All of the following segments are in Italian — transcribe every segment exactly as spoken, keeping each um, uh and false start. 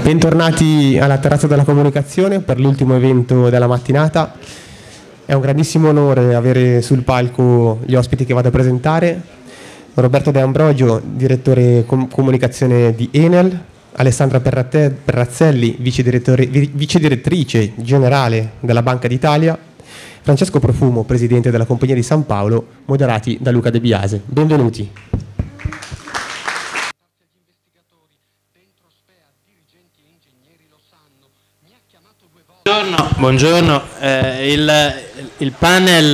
Bentornati alla Terrazza della Comunicazione per l'ultimo evento della mattinata. È un grandissimo onore avere sul palco gli ospiti che vado a presentare. Roberto De Ambrogio, direttore com- comunicazione di Enel, Alessandra Perratte- Perrazzelli, vice, vice direttrice generale della Banca d'Italia, Francesco Profumo, presidente della Compagnia di San Paolo, moderati da Luca De Biase. Benvenuti. Buongiorno, buongiorno. Eh, il, il panel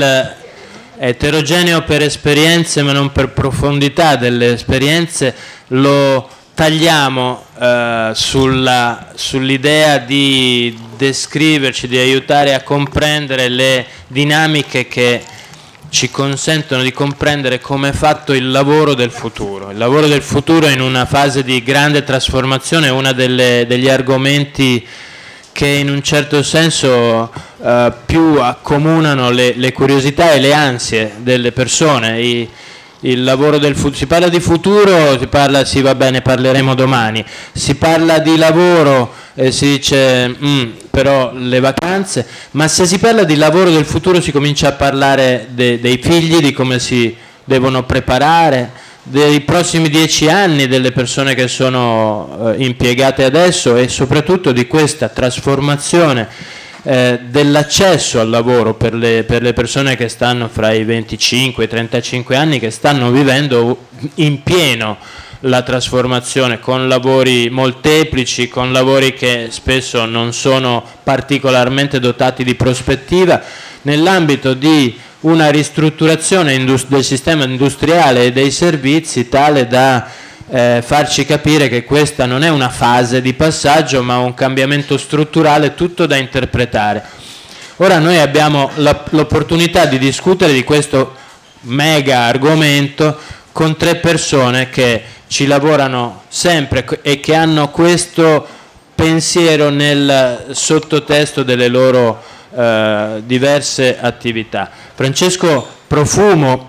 è eterogeneo per esperienze ma non per profondità delle esperienze, lo tagliamo eh, sulla, sull'idea di descriverci, di aiutare a comprendere le dinamiche che ci consentono di comprendere come è fatto il lavoro del futuro. Il lavoro del futuro in una fase di grande trasformazione è uno degli argomenti che in un certo senso eh, più accomunano le, le curiosità e le ansie delle persone. I, il lavoro del futuro, si parla di futuro, si parla, sì va bene, parleremo domani, si parla di lavoro e si dice mm, però le vacanze, ma se si parla di lavoro del futuro si comincia a parlare de, dei figli, di come si devono preparare, dei prossimi dieci anni, delle persone che sono eh, impiegate adesso e soprattutto di questa trasformazione eh, dell'accesso al lavoro per le, per le persone che stanno fra i venticinque e i trentacinque anni, che stanno vivendo in pieno la trasformazione con lavori molteplici, con lavori che spesso non sono particolarmente dotati di prospettiva, nell'ambito di una ristrutturazione del sistema industriale e dei servizi tale da eh, farci capire che questa non è una fase di passaggio ma un cambiamento strutturale tutto da interpretare. Ora noi abbiamo l'opportunità di discutere di questo mega argomento con tre persone che ci lavorano sempre e che hanno questo pensiero nel sottotesto delle loro Uh, diverse attività. Francesco Profumo,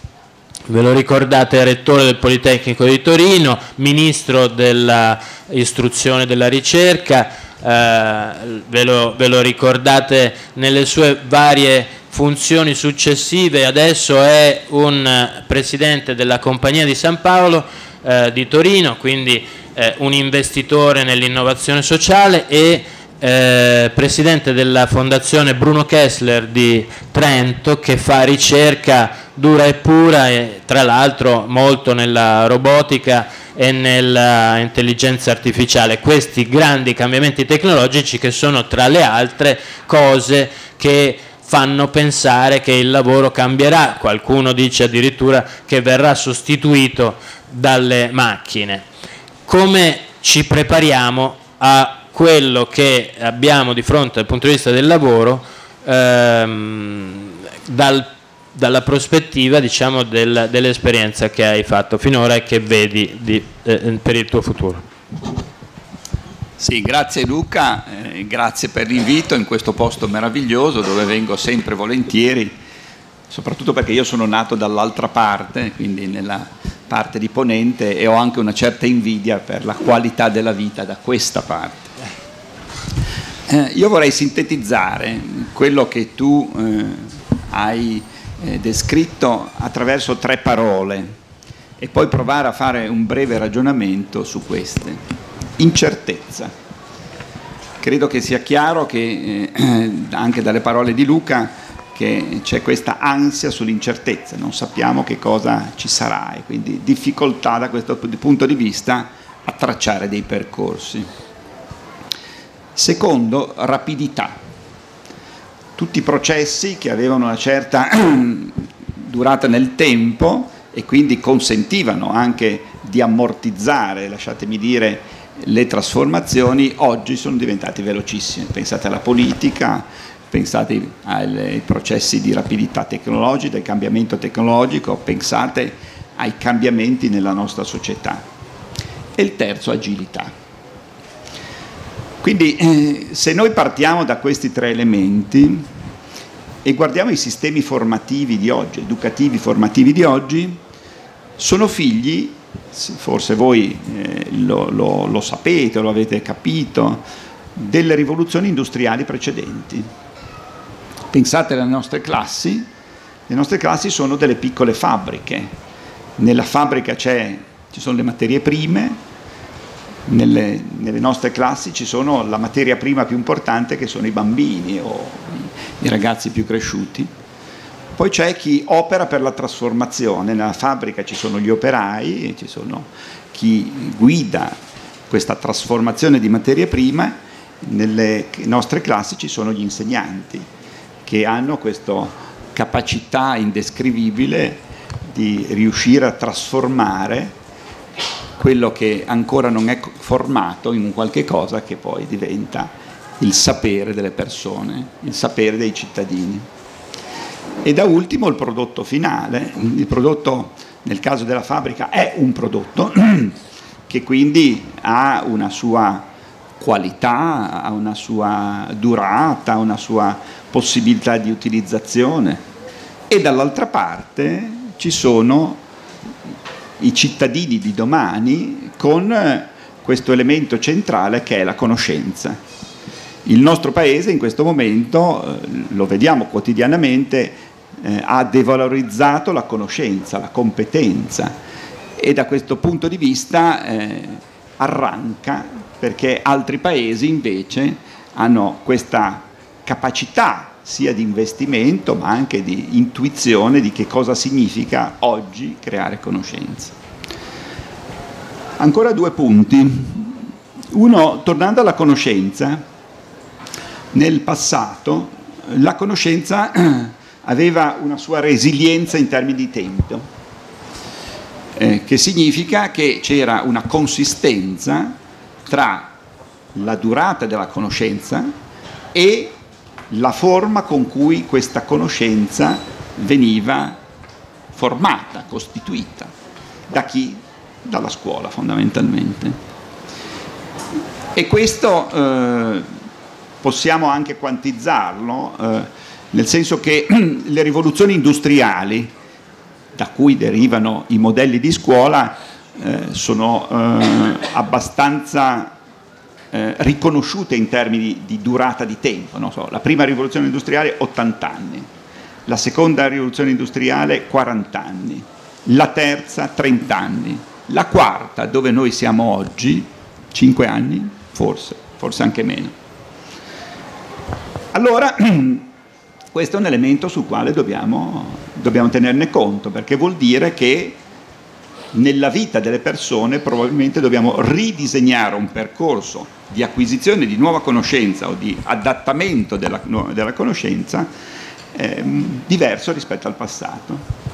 ve lo ricordate, è rettore del Politecnico di Torino, ministro dell'istruzione e della ricerca, uh, ve, lo, ve lo ricordate nelle sue varie funzioni successive, adesso è un presidente della Compagnia di San Paolo uh, di Torino, quindi uh, un investitore nell'innovazione sociale e Eh, presidente della fondazione Bruno Kessler di Trento, che fa ricerca dura e pura e tra l'altro molto nella robotica e nella intelligenza artificiale, questi grandi cambiamenti tecnologici che sono tra le altre cose che fanno pensare che il lavoro cambierà, qualcuno dice addirittura che verrà sostituito dalle macchine. Come ci prepariamo a quello che abbiamo di fronte dal punto di vista del lavoro ehm, dal, dalla prospettiva, diciamo, del, dell'esperienza che hai fatto finora e che vedi di, eh, per il tuo futuro? Sì, grazie Luca, eh, grazie per l'invito in questo posto meraviglioso dove vengo sempre volentieri, soprattutto perché io sono nato dall'altra parte, quindi nella parte di Ponente, e ho anche una certa invidia per la qualità della vita da questa parte. Eh, io vorrei sintetizzare quello che tu eh, hai eh, descritto attraverso tre parole e poi provare a fare un breve ragionamento su queste. Incertezza. Credo che sia chiaro che eh, anche dalle parole di Luca che c'è questa ansia sull'incertezza, non sappiamo che cosa ci sarà e quindi difficoltà da questo punto di vista a tracciare dei percorsi. Secondo, rapidità. Tutti i processi che avevano una certa durata nel tempo e quindi consentivano anche di ammortizzare, lasciatemi dire, le trasformazioni, oggi sono diventati velocissimi. Pensate alla politica, pensate ai processi di rapidità tecnologica, del cambiamento tecnologico, pensate ai cambiamenti nella nostra società. E il terzo, agilità. Quindi eh, se noi partiamo da questi tre elementi e guardiamo i sistemi formativi di oggi, educativi formativi di oggi, sono figli forse voi eh, lo, lo, lo sapete, lo avete capito, delle rivoluzioni industriali precedenti. Pensate alle nostre classi, le nostre classi sono delle piccole fabbriche, nella fabbrica c'è, ci sono le materie prime, nelle, nelle nostre classi ci sono la materia prima più importante che sono i bambini o i, i ragazzi più cresciuti. Poi c'è chi opera per la trasformazione, nella fabbrica ci sono gli operai, ci sono chi guida questa trasformazione di materie prime, nelle nostre classi ci sono gli insegnanti che hanno questa capacità indescrivibile di riuscire a trasformare quello che ancora non è formato in un qualche cosa che poi diventa il sapere delle persone, il sapere dei cittadini. E da ultimo il prodotto finale. Il prodotto nel caso della fabbrica è un prodotto che quindi ha una sua qualità, ha una sua durata, una sua possibilità di utilizzazione, e dall'altra parte ci sono i cittadini di domani con questo elemento centrale che è la conoscenza. Il nostro paese in questo momento, lo vediamo quotidianamente, eh, ha devalorizzato la conoscenza, la competenza, e da questo punto di vista eh, arranca, perché altri paesi invece hanno questa capacità sia di investimento ma anche di intuizione di che cosa significa oggi creare conoscenza. Ancora due punti. Uno, tornando alla conoscenza, nel passato la conoscenza aveva una sua resilienza in termini di tempo, eh, che significa che c'era una consistenza tra la durata della conoscenza e la forma con cui questa conoscenza veniva formata, costituita. Da chi? Dalla scuola, fondamentalmente. E questo eh, possiamo anche quantizzarlo, eh, nel senso che le rivoluzioni industriali, da cui derivano i modelli di scuola, eh, sono eh, abbastanza Eh, riconosciute in termini di durata di tempo. Non so, la prima rivoluzione industriale ottanta anni, la seconda rivoluzione industriale quaranta anni, la terza trenta anni, la quarta, dove noi siamo oggi, cinque anni, forse, forse anche meno. Allora, questo è un elemento sul quale dobbiamo, dobbiamo tenerne conto, perché vuol dire che nella vita delle persone probabilmente dobbiamo ridisegnare un percorso di acquisizione di nuova conoscenza o di adattamento della, della conoscenza eh, diverso rispetto al passato.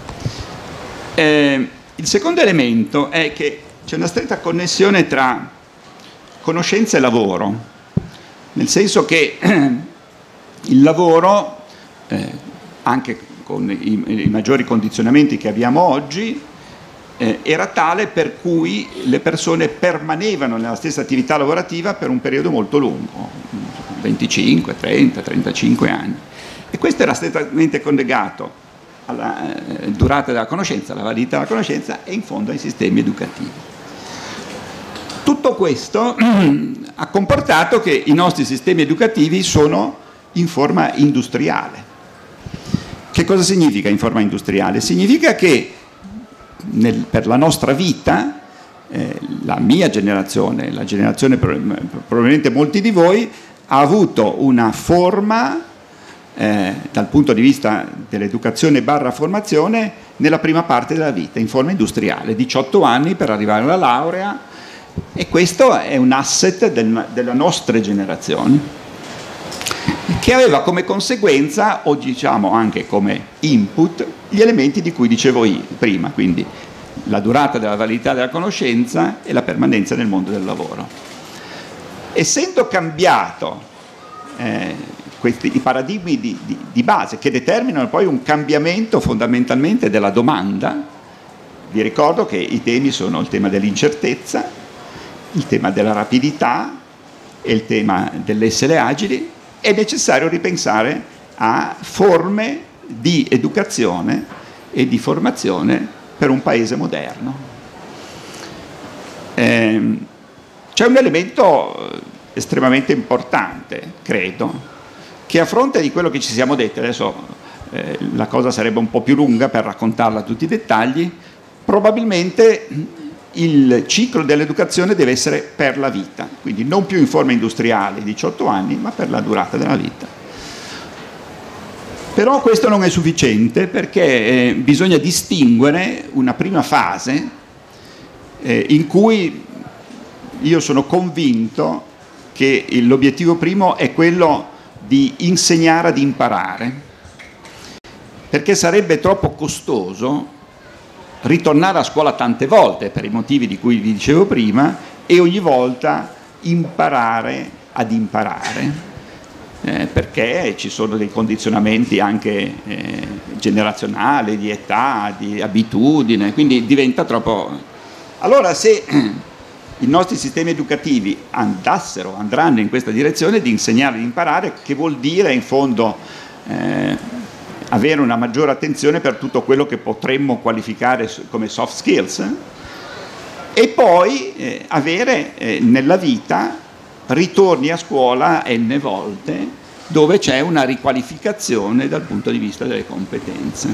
Eh, il secondo elemento è che c'è una stretta connessione tra conoscenza e lavoro, nel senso che eh, il lavoro, eh, anche con i, i maggiori condizionamenti che abbiamo oggi, Eh, era tale per cui le persone permanevano nella stessa attività lavorativa per un periodo molto lungo, venticinque, trenta, trentacinque anni, e questo era strettamente collegato alla eh, durata della conoscenza, alla validità della conoscenza e in fondo ai sistemi educativi. Tutto questo ha comportato che i nostri sistemi educativi sono in forma industriale. Che cosa significa in forma industriale? Significa che Nel, per la nostra vita, eh, la mia generazione, la generazione probabilmente molti di voi, ha avuto una forma eh, dal punto di vista dell'educazione barra formazione nella prima parte della vita, in forma industriale, diciotto anni per arrivare alla laurea, e questo è un asset del, della nostra generazione, che aveva come conseguenza, o diciamo anche come input, gli elementi di cui dicevo io prima, quindi la durata della validità della conoscenza e la permanenza nel mondo del lavoro. Essendo cambiato eh, questi i paradigmi di, di, di base, che determinano poi un cambiamento fondamentalmente della domanda, vi ricordo che i temi sono il tema dell'incertezza, il tema della rapidità e il tema dell'essere agili. È necessario ripensare a forme di educazione e di formazione per un paese moderno. Eh, c'è un elemento estremamente importante, credo, che a fronte di quello che ci siamo detti, adesso eh, la cosa sarebbe un po' più lunga per raccontarla a tutti i dettagli, probabilmente il ciclo dell'educazione deve essere per la vita, quindi non più in forma industriale, diciotto anni, ma per la durata della vita. Però questo non è sufficiente, perché eh, bisogna distinguere una prima fase eh, in cui io sono convinto che l'obiettivo primo è quello di insegnare ad imparare, perché sarebbe troppo costoso ritornare a scuola tante volte per i motivi di cui vi dicevo prima e ogni volta imparare ad imparare. Eh, perché ci sono dei condizionamenti anche eh, generazionali, di età, di abitudine, quindi diventa troppo... Allora se i nostri sistemi educativi andassero, andranno in questa direzione di insegnare ad imparare, che vuol dire in fondo eh, avere una maggiore attenzione per tutto quello che potremmo qualificare come soft skills, eh? E poi eh, avere eh, nella vita ritorni a scuola n volte dove c'è una riqualificazione dal punto di vista delle competenze.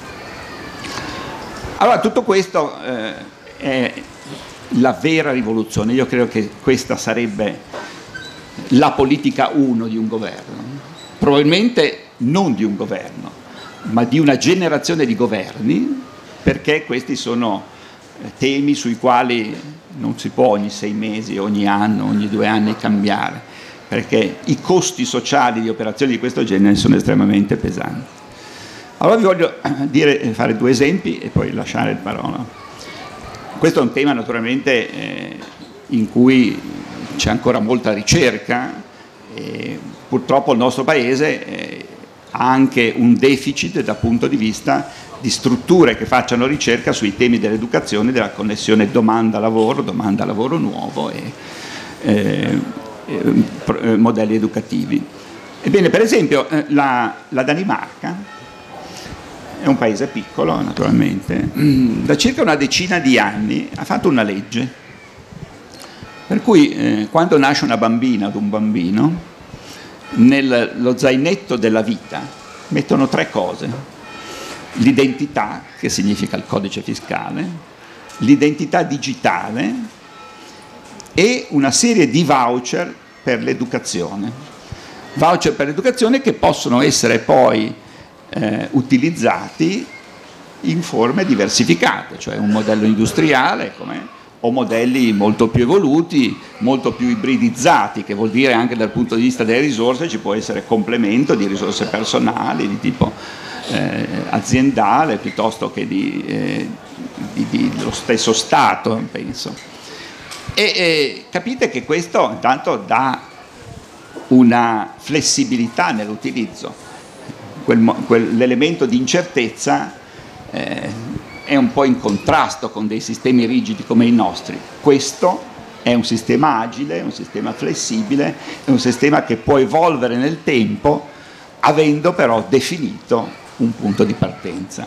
Allora tutto questo eh, è la vera rivoluzione. Io credo che questa sarebbe la politica uno di un governo, probabilmente non di un governo, ma di una generazione di governi, perché questi sono temi sui quali non si può ogni sei mesi, ogni anno, ogni due anni cambiare, perché i costi sociali di operazioni di questo genere sono estremamente pesanti. Allora vi voglio dire, fare due esempi e poi lasciare il parola. Questo è un tema naturalmente eh, in cui c'è ancora molta ricerca e purtroppo il nostro Paese eh, ha anche un deficit dal punto di vista di strutture che facciano ricerca sui temi dell'educazione, della connessione domanda-lavoro, domanda-lavoro nuovo e eh, eh, modelli educativi. Ebbene, per esempio, eh, la, la Danimarca è un paese piccolo, naturalmente, da circa una decina di anni ha fatto una legge per cui eh, quando nasce una bambina o un bambino, nello zainetto della vita mettono tre cose: l'identità, che significa il codice fiscale, l'identità digitale e una serie di voucher per l'educazione. Voucher per l'educazione che possono essere poi eh, utilizzati in forme diversificate, cioè un modello industriale come, o modelli molto più evoluti, molto più ibridizzati, che vuol dire anche dal punto di vista delle risorse ci può essere complemento di risorse personali di tipo Eh, aziendale piuttosto che di, eh, di, di, dello stesso Stato, penso. E eh, capite che questo intanto dà una flessibilità nell'utilizzo. Quel, quell'elemento di incertezza eh, è un po' in contrasto con dei sistemi rigidi come i nostri. Questo è un sistema agile, è un sistema flessibile, è un sistema che può evolvere nel tempo, avendo però definito un punto di partenza.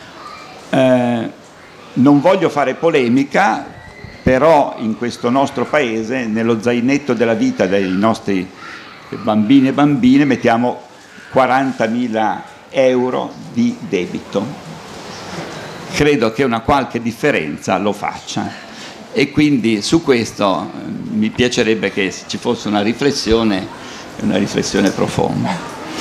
Eh, non voglio fare polemica, però in questo nostro paese, nello zainetto della vita dei nostri bambini e bambine, mettiamo quarantamila euro di debito. Credo che una qualche differenza lo faccia e quindi su questo eh, mi piacerebbe che ci fosse una riflessione, una riflessione profonda.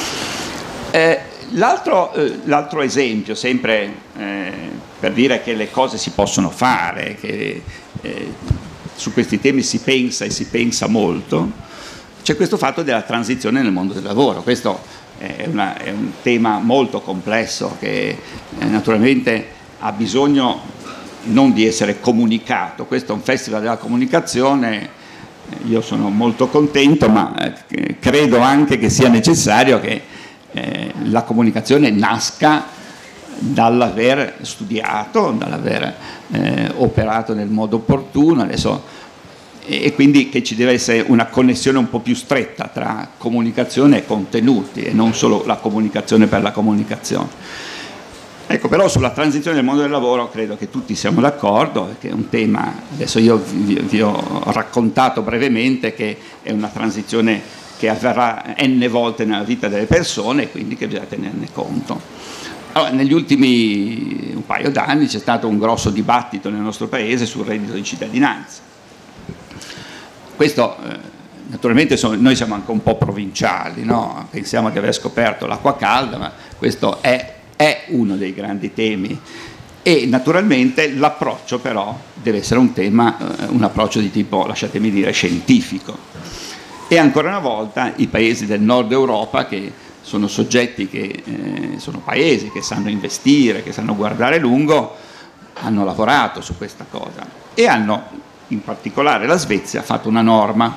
Eh, L'altro, eh, l'altro esempio, sempre eh, per dire che le cose si possono fare, che eh, su questi temi si pensa e si pensa molto, c'è questo fatto della transizione nel mondo del lavoro. Questo è, una, è un tema molto complesso che eh, naturalmente ha bisogno non di essere comunicato. Questo è un festival della comunicazione, io sono molto contento, ma eh, credo anche che sia necessario che Eh, la comunicazione nasca dall'aver studiato, dall'aver eh, operato nel modo opportuno adesso, e, e quindi che ci deve essere una connessione un po' più stretta tra comunicazione e contenuti e non solo la comunicazione per la comunicazione. Ecco, però sulla transizione del mondo del lavoro credo che tutti siamo d'accordo, perché è un tema, adesso io vi, vi ho raccontato brevemente che è una transizione che avverrà n volte nella vita delle persone, quindi che bisogna tenerne conto. Allora, negli ultimi un paio d'anni c'è stato un grosso dibattito nel nostro paese sul reddito di cittadinanza. Questo, eh, naturalmente sono, noi siamo anche un po' provinciali, no? Pensiamo di aver scoperto l'acqua calda, ma questo è è uno dei grandi temi e naturalmente l'approccio però deve essere un tema, un approccio di tipo, lasciatemi dire, scientifico. E ancora una volta i paesi del nord Europa, che sono soggetti che eh, sono paesi che sanno investire, che sanno guardare lungo, hanno lavorato su questa cosa e hanno, in particolare la Svezia, fatto una norma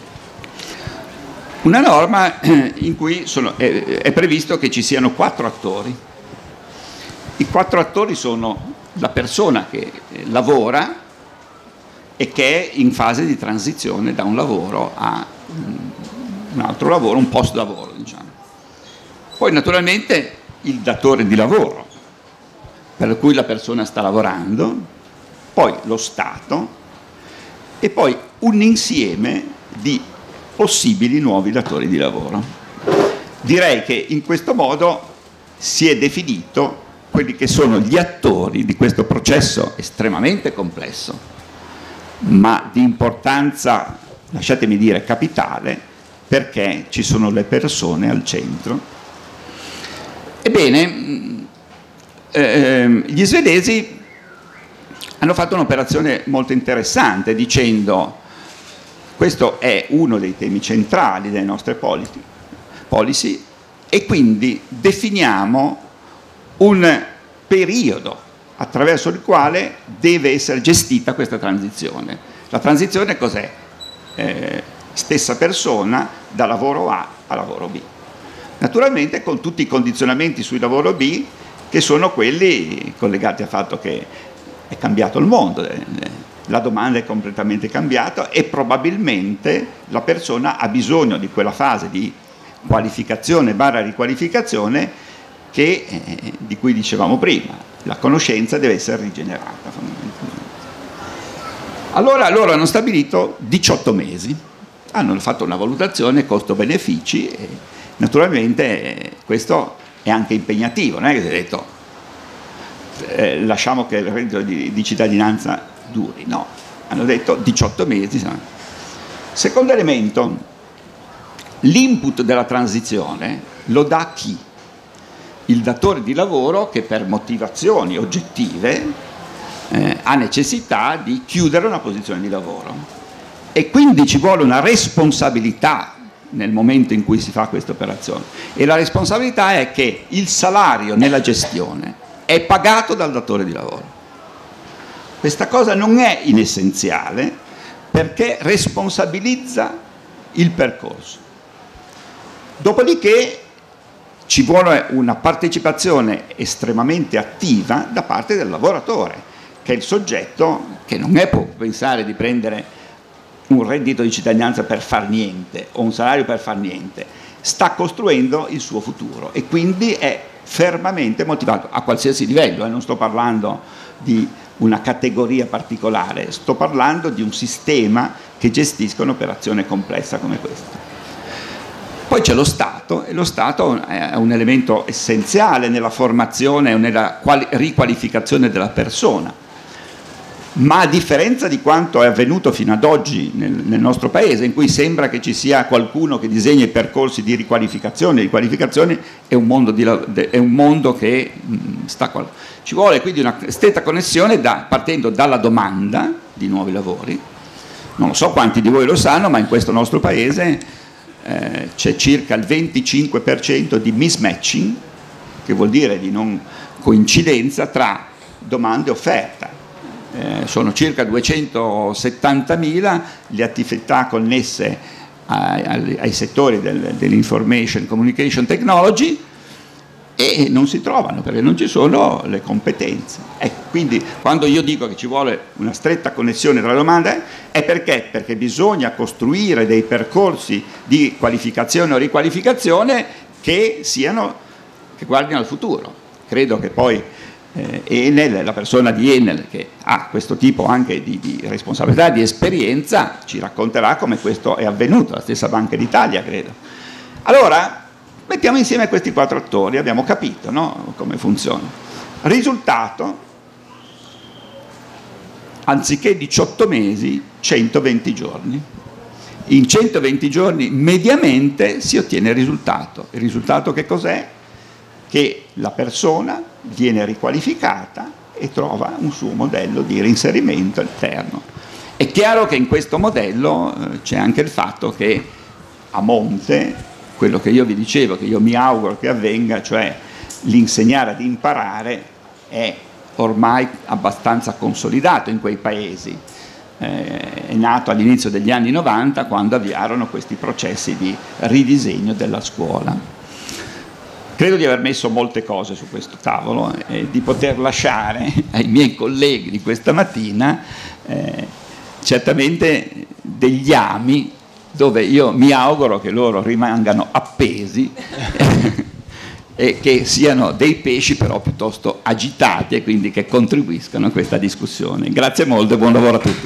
una norma in cui sono, è, è previsto che ci siano quattro attori. I quattro attori sono la persona che lavora e che è in fase di transizione da un lavoro a un altro lavoro, un post lavoro, diciamo. Poi naturalmente il datore di lavoro, per cui la persona sta lavorando, poi lo Stato e poi un insieme di possibili nuovi datori di lavoro. Direi che in questo modo si è definito quelli che sono gli attori di questo processo estremamente complesso, ma di importanza, lasciatemi dire, capitale, perché ci sono le persone al centro. Ebbene, ehm, gli svedesi hanno fatto un'operazione molto interessante dicendo: questo è uno dei temi centrali delle nostre policy e quindi definiamo un periodo attraverso il quale deve essere gestita questa transizione. La transizione cos'è? Eh, stessa persona da lavoro A a lavoro B. Naturalmente con tutti i condizionamenti sul lavoro B che sono quelli collegati al fatto che è cambiato il mondo, la domanda è completamente cambiata e probabilmente la persona ha bisogno di quella fase di qualificazione barra riqualificazione che, eh, di cui dicevamo prima, la conoscenza deve essere rigenerata fondamentalmente. Allora loro hanno stabilito diciotto mesi, hanno fatto una valutazione costo-benefici e naturalmente eh, questo è anche impegnativo, non è che si è detto eh, lasciamo che il reddito di, di cittadinanza duri, no, hanno detto diciotto mesi. Secondo elemento, l'input della transizione lo dà chi? Il datore di lavoro che per motivazioni oggettive eh, ha necessità di chiudere una posizione di lavoro e quindi ci vuole una responsabilità nel momento in cui si fa questa operazione e la responsabilità è che il salario nella gestione è pagato dal datore di lavoro. Questa cosa non è inessenziale perché responsabilizza il percorso. Dopodiché ci vuole una partecipazione estremamente attiva da parte del lavoratore, che è il soggetto che non è può pensare di prendere un reddito di cittadinanza per far niente o un salario per far niente, sta costruendo il suo futuro e quindi è fermamente motivato a qualsiasi livello, eh? Non sto parlando di una categoria particolare, sto parlando di un sistema che gestisca un'operazione complessa come questa. Poi c'è lo Stato e lo Stato è un elemento essenziale nella formazione o nella riqualificazione della persona, ma a differenza di quanto è avvenuto fino ad oggi nel, nel nostro paese, in cui sembra che ci sia qualcuno che disegna i percorsi di riqualificazione, riqualificazione è un mondo, di, è un mondo che mh, sta qua. Ci vuole quindi una stretta connessione da, partendo dalla domanda di nuovi lavori. Non lo so quanti di voi lo sanno, ma in questo nostro paese Eh, c'è circa il venticinque per cento di mismatching, che vuol dire di non coincidenza tra domanda e offerta. Eh, sono circa duecentosettantamila le attività connesse ai, ai, ai settori del, dell'information communication technology e non si trovano perché non ci sono le competenze. Ecco, quindi quando io dico che ci vuole una stretta connessione tra domande è perché? Perché bisogna costruire dei percorsi di qualificazione o riqualificazione che siano, che guardino al futuro, credo che poi eh, Enel, la persona di Enel che ha questo tipo anche di, di responsabilità, di esperienza, ci racconterà come questo è avvenuto, la stessa Banca d'Italia credo. Allora, mettiamo insieme questi quattro attori, abbiamo capito, no? Come funziona. Risultato, anziché diciotto mesi, centoventi giorni. In centoventi giorni mediamente si ottiene il risultato. Il risultato che cos'è? Che la persona viene riqualificata e trova un suo modello di reinserimento interno. È chiaro che in questo modello eh, c'è anche il fatto che a monte, quello che io vi dicevo, che io mi auguro che avvenga, cioè l'insegnare ad imparare, è ormai abbastanza consolidato in quei paesi. Eh, è nato all'inizio degli anni novanta quando avviarono questi processi di ridisegno della scuola. Credo di aver messo molte cose su questo tavolo e di poter lasciare ai miei colleghi di questa mattina eh, certamente degli ami dove io mi auguro che loro rimangano appesi e che siano dei pesci però piuttosto agitati e quindi che contribuiscano a questa discussione. Grazie molto e buon lavoro a tutti.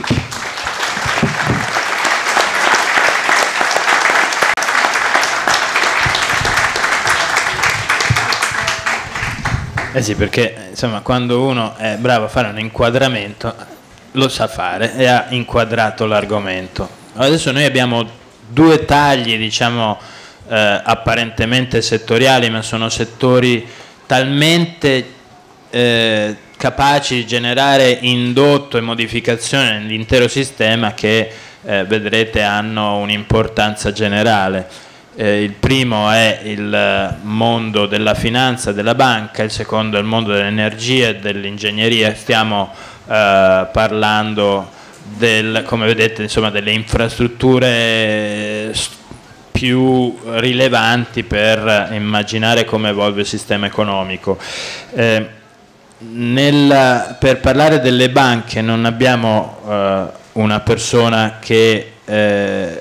Eh sì, perché insomma quando uno è bravo a fare un inquadramento lo sa fare e ha inquadrato l'argomento. Adesso noi abbiamo due tagli, diciamo, eh, apparentemente settoriali, ma sono settori talmente eh, capaci di generare indotto e modificazione nell'intero sistema che eh, vedrete hanno un'importanza generale. Eh, il primo è il mondo della finanza, della banca, il secondo è il mondo dell'energia e dell'ingegneria. Stiamo eh, parlando del, come vedete, insomma, delle infrastrutture più rilevanti per immaginare come evolve il sistema economico. Eh, nel, per parlare delle banche non abbiamo eh, una persona che eh,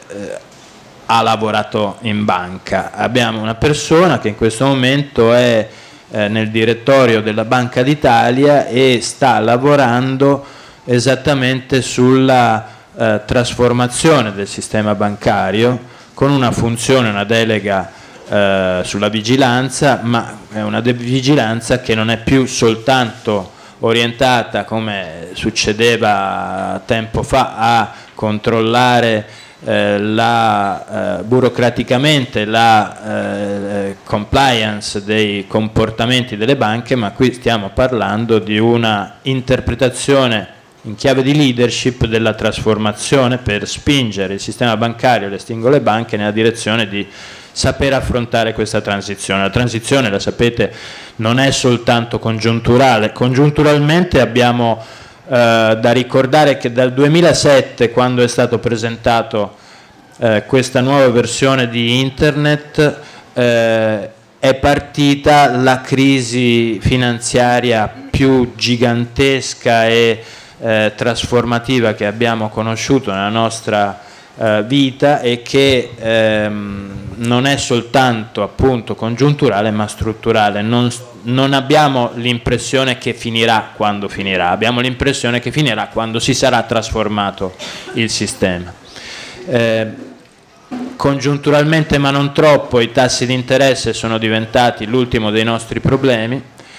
ha lavorato in banca, abbiamo una persona che in questo momento è eh, nel direttorio della Banca d'Italia e sta lavorando esattamente sulla eh, trasformazione del sistema bancario con una funzione, una delega eh, sulla vigilanza, ma è una vigilanza che non è più soltanto orientata, come succedeva tempo fa, a controllare Eh, la, eh, burocraticamente la eh, compliance dei comportamenti delle banche, ma qui stiamo parlando di una interpretazione in chiave di leadership della trasformazione per spingere il sistema bancario e le singole banche nella direzione di saper affrontare questa transizione. La transizione, la sapete, non è soltanto congiunturale. Congiunturalmente abbiamo Eh, da ricordare che dal duemilasette, quando è stato presentato eh, questa nuova versione di internet, eh, è partita la crisi finanziaria più gigantesca e eh, trasformativa che abbiamo conosciuto nella nostra eh, vita e che ehm, non è soltanto appunto congiunturale ma strutturale. Non, non abbiamo l'impressione che finirà quando finirà, abbiamo l'impressione che finirà quando si sarà trasformato il sistema. Eh, congiunturalmente ma non troppo i tassi di interesse sono diventati l'ultimo dei nostri problemi,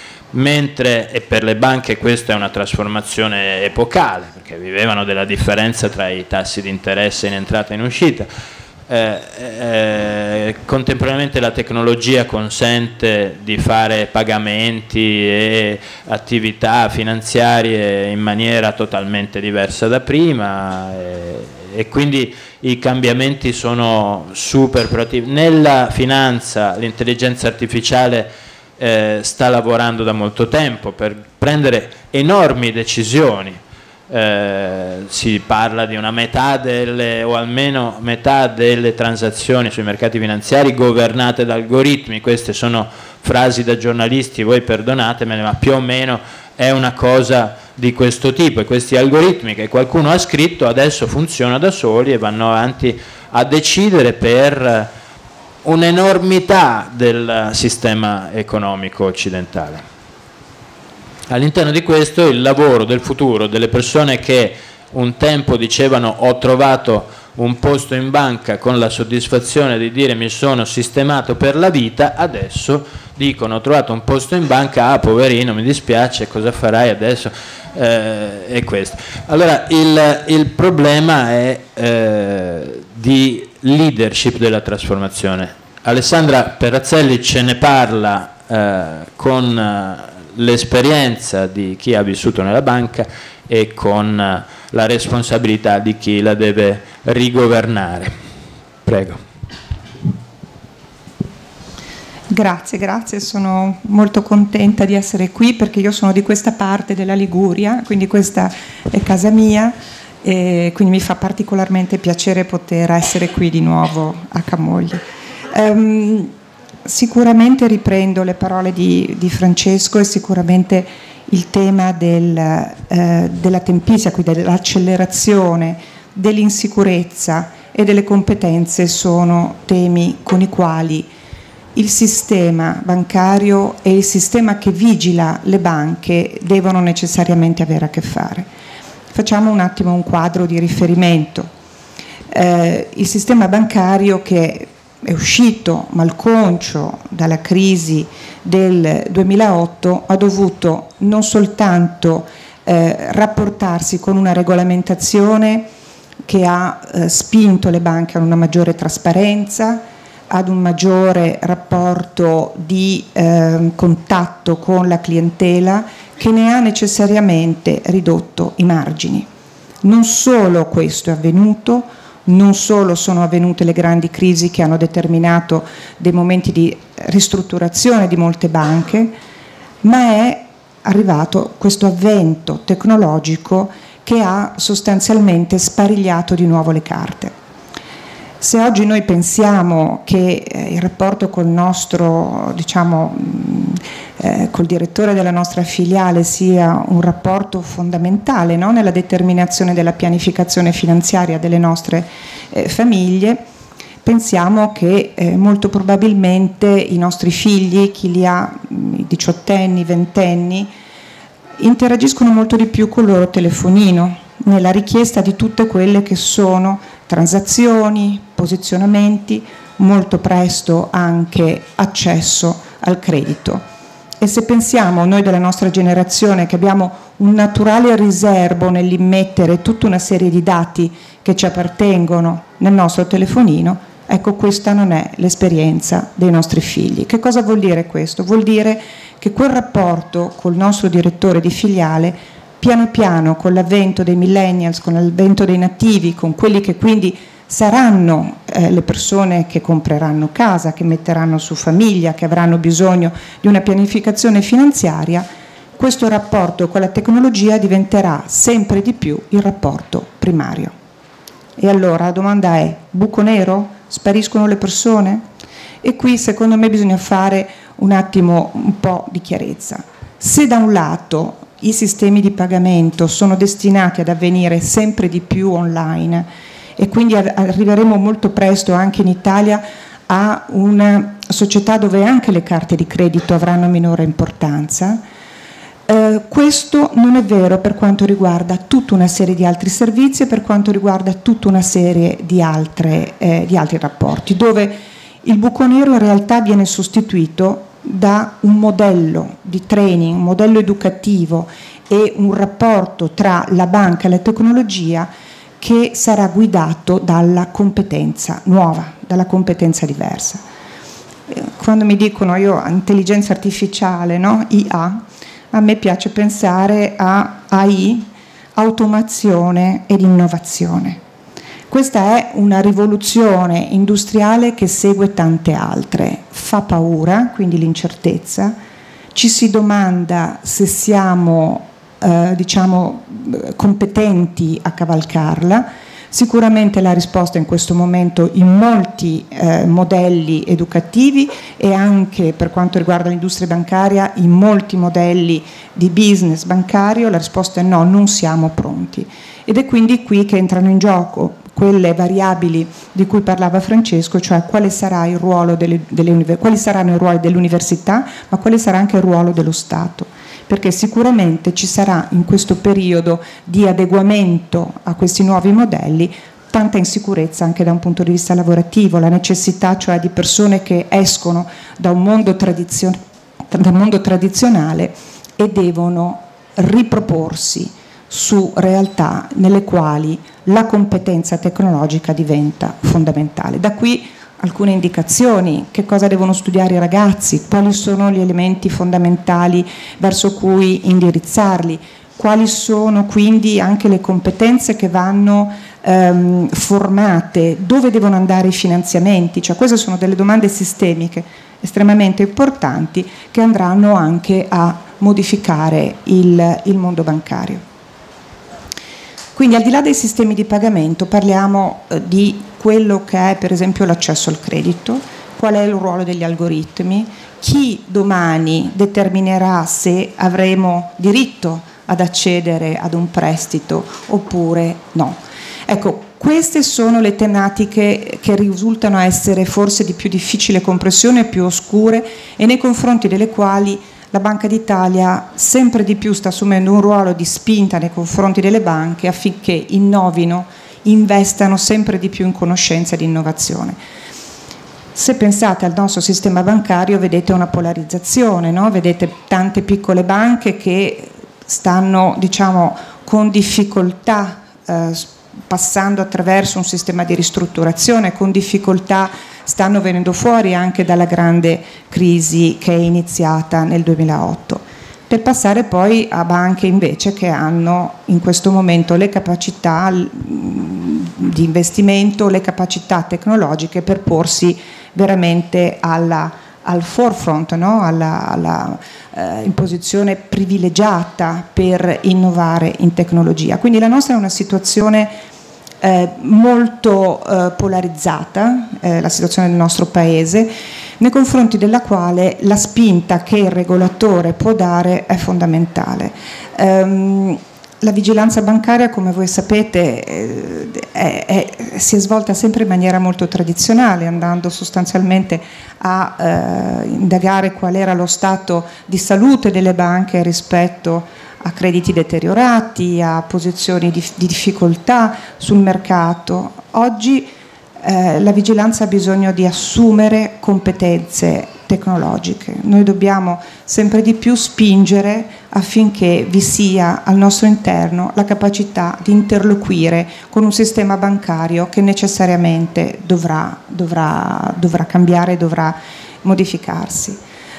mentre e per le banche questa è una trasformazione epocale, perché vivevano della differenza tra i tassi di interesse in entrata e in uscita. Eh, eh, contemporaneamente la tecnologia consente di fare pagamenti e attività finanziarie in maniera totalmente diversa da prima e, e quindi i cambiamenti sono super proattivi. Nella finanza l'intelligenza artificiale eh, sta lavorando da molto tempo per prendere enormi decisioni. Eh, si parla di una metà delle, o almeno metà delle transazioni sui mercati finanziari governate da algoritmi. Queste sono frasi da giornalisti, voi perdonatemele, ma più o meno è una cosa di questo tipo, e questi algoritmi che qualcuno ha scritto adesso funzionano da soli e vanno avanti a decidere per un'enormità del sistema economico occidentale. All'interno di questo il lavoro del futuro delle persone che un tempo dicevano ho trovato un posto in banca con la soddisfazione di dire mi sono sistemato per la vita, adesso dicono ho trovato un posto in banca, ah poverino mi dispiace, cosa farai adesso? Eh, è questo. Allora il, il problema è eh, di leadership della trasformazione. Alessandra Perazzelli ce ne parla eh, con eh, l'esperienza di chi ha vissuto nella banca e con eh, la responsabilità di chi la deve rigovernare. Prego. Grazie, grazie, sono molto contenta di essere qui perché io sono di questa parte della Liguria, quindi questa è casa mia e quindi mi fa particolarmente piacere poter essere qui di nuovo a Camogli. Um, sicuramente riprendo le parole di, di Francesco e sicuramente il tema del, eh, della tempistica, quindi dell'accelerazione, dell'insicurezza e delle competenze sono temi con i quali il sistema bancario e il sistema che vigila le banche devono necessariamente avere a che fare. Facciamo un attimo un quadro di riferimento. Eh, il sistema bancario che è uscito malconcio dalla crisi del duemilaotto ha dovuto non soltanto eh, rapportarsi con una regolamentazione che ha eh, spinto le banche a una maggiore trasparenza, ad un maggiore rapporto di eh, contatto con la clientela, che ne ha necessariamente ridotto i margini. Non solo questo è avvenuto, non solo sono avvenute le grandi crisi che hanno determinato dei momenti di ristrutturazione di molte banche, ma è arrivato questo avvento tecnologico che ha sostanzialmente sparigliato di nuovo le carte. Se oggi noi pensiamo che eh, il rapporto col nostro, diciamo, eh, col direttore della nostra filiale sia un rapporto fondamentale, no? Nella determinazione della pianificazione finanziaria delle nostre eh, famiglie, pensiamo che eh, molto probabilmente i nostri figli, chi li ha, i diciottenni, ventenni, interagiscono molto di più col loro telefonino, nella richiesta di tutte quelle che sono transazioni, posizionamenti, molto presto anche accesso al credito. E se pensiamo noi della nostra generazione che abbiamo un naturale riservo nell'immettere tutta una serie di dati che ci appartengono nel nostro telefonino, ecco, questa non è l'esperienza dei nostri figli. Che cosa vuol dire questo? Vuol dire che quel rapporto col nostro direttore di filiale piano piano, con l'avvento dei millennials, con l'avvento dei nativi, con quelli che quindi saranno eh, le persone che compreranno casa, che metteranno su famiglia, che avranno bisogno di una pianificazione finanziaria, questo rapporto con la tecnologia diventerà sempre di più il rapporto primario. E allora la domanda è: buco nero? Spariscono le persone? E qui secondo me bisogna fare un attimo un po' di chiarezza. Se da un lato i sistemi di pagamento sono destinati ad avvenire sempre di più online e quindi arriveremo molto presto anche in Italia a una società dove anche le carte di credito avranno minore importanza, eh, questo non è vero per quanto riguarda tutta una serie di altri servizi e per quanto riguarda tutta una serie di, altre, eh, di altri rapporti, dove il buco nero in realtà viene sostituito da un modello di training, un modello educativo e un rapporto tra la banca e la tecnologia che sarà guidato dalla competenza nuova, dalla competenza diversa. Quando mi dicono io intelligenza artificiale, no? I A, a me piace pensare a A I, automazione ed innovazione. Questa è una rivoluzione industriale che segue tante altre. Fa paura, quindi l'incertezza, ci si domanda se siamo eh, diciamo, competenti a cavalcarla. Sicuramente la risposta in questo momento in molti eh, modelli educativi e anche per quanto riguarda l'industria bancaria in molti modelli di business bancario la risposta è no, non siamo pronti. Ed è quindi qui che entrano in gioco quelle variabili di cui parlava Francesco, cioè quale sarà il ruolo delle, delle, quali saranno i ruoli dell'università, ma quale sarà anche il ruolo dello Stato. perché sicuramente ci sarà in questo periodo di adeguamento a questi nuovi modelli tanta insicurezza anche da un punto di vista lavorativo, la necessità cioè di persone che escono da un mondo, tradizio- da un mondo tradizionale e devono riproporsi su realtà nelle quali la competenza tecnologica diventa fondamentale. Da qui alcune indicazioni: che cosa devono studiare i ragazzi, quali sono gli elementi fondamentali verso cui indirizzarli, quali sono quindi anche le competenze che vanno ehm, formate, dove devono andare i finanziamenti, cioè queste sono delle domande sistemiche estremamente importanti che andranno anche a modificare il, il mondo bancario. Quindi al di là dei sistemi di pagamento parliamo eh, di quello che è per esempio l'accesso al credito, qual è il ruolo degli algoritmi, chi domani determinerà se avremo diritto ad accedere ad un prestito oppure no. Ecco, queste sono le tematiche che risultano essere forse di più difficile comprensione, più oscure e nei confronti delle quali la Banca d'Italia sempre di più sta assumendo un ruolo di spinta nei confronti delle banche affinché innovino, investano sempre di più in conoscenza ed innovazione. Se pensate al nostro sistema bancario vedete una polarizzazione, no? Vedete tante piccole banche che stanno, diciamo, con difficoltà eh, passando attraverso un sistema di ristrutturazione, con difficoltà stanno venendo fuori anche dalla grande crisi che è iniziata nel duemilaotto, per passare poi a banche invece che hanno in questo momento le capacità di investimento, le capacità tecnologiche per porsi veramente alla, al forefront, no? alla, alla eh, in posizione privilegiata per innovare in tecnologia. Quindi la nostra è una situazione Eh, molto eh, polarizzata, eh, la situazione del nostro Paese, nei confronti della quale la spinta che il regolatore può dare è fondamentale. Ehm, la vigilanza bancaria, come voi sapete, eh, è, è, si è svolta sempre in maniera molto tradizionale, andando sostanzialmente a eh, indagare qual era lo stato di salute delle banche rispetto a crediti deteriorati, a posizioni di, di difficoltà sul mercato. Oggi eh, la vigilanza ha bisogno di assumere competenze tecnologiche. Noi dobbiamo sempre di più spingere affinché vi sia al nostro interno la capacità di interloquire con un sistema bancario che necessariamente dovrà, dovrà, dovrà cambiare, dovrà modificarsi.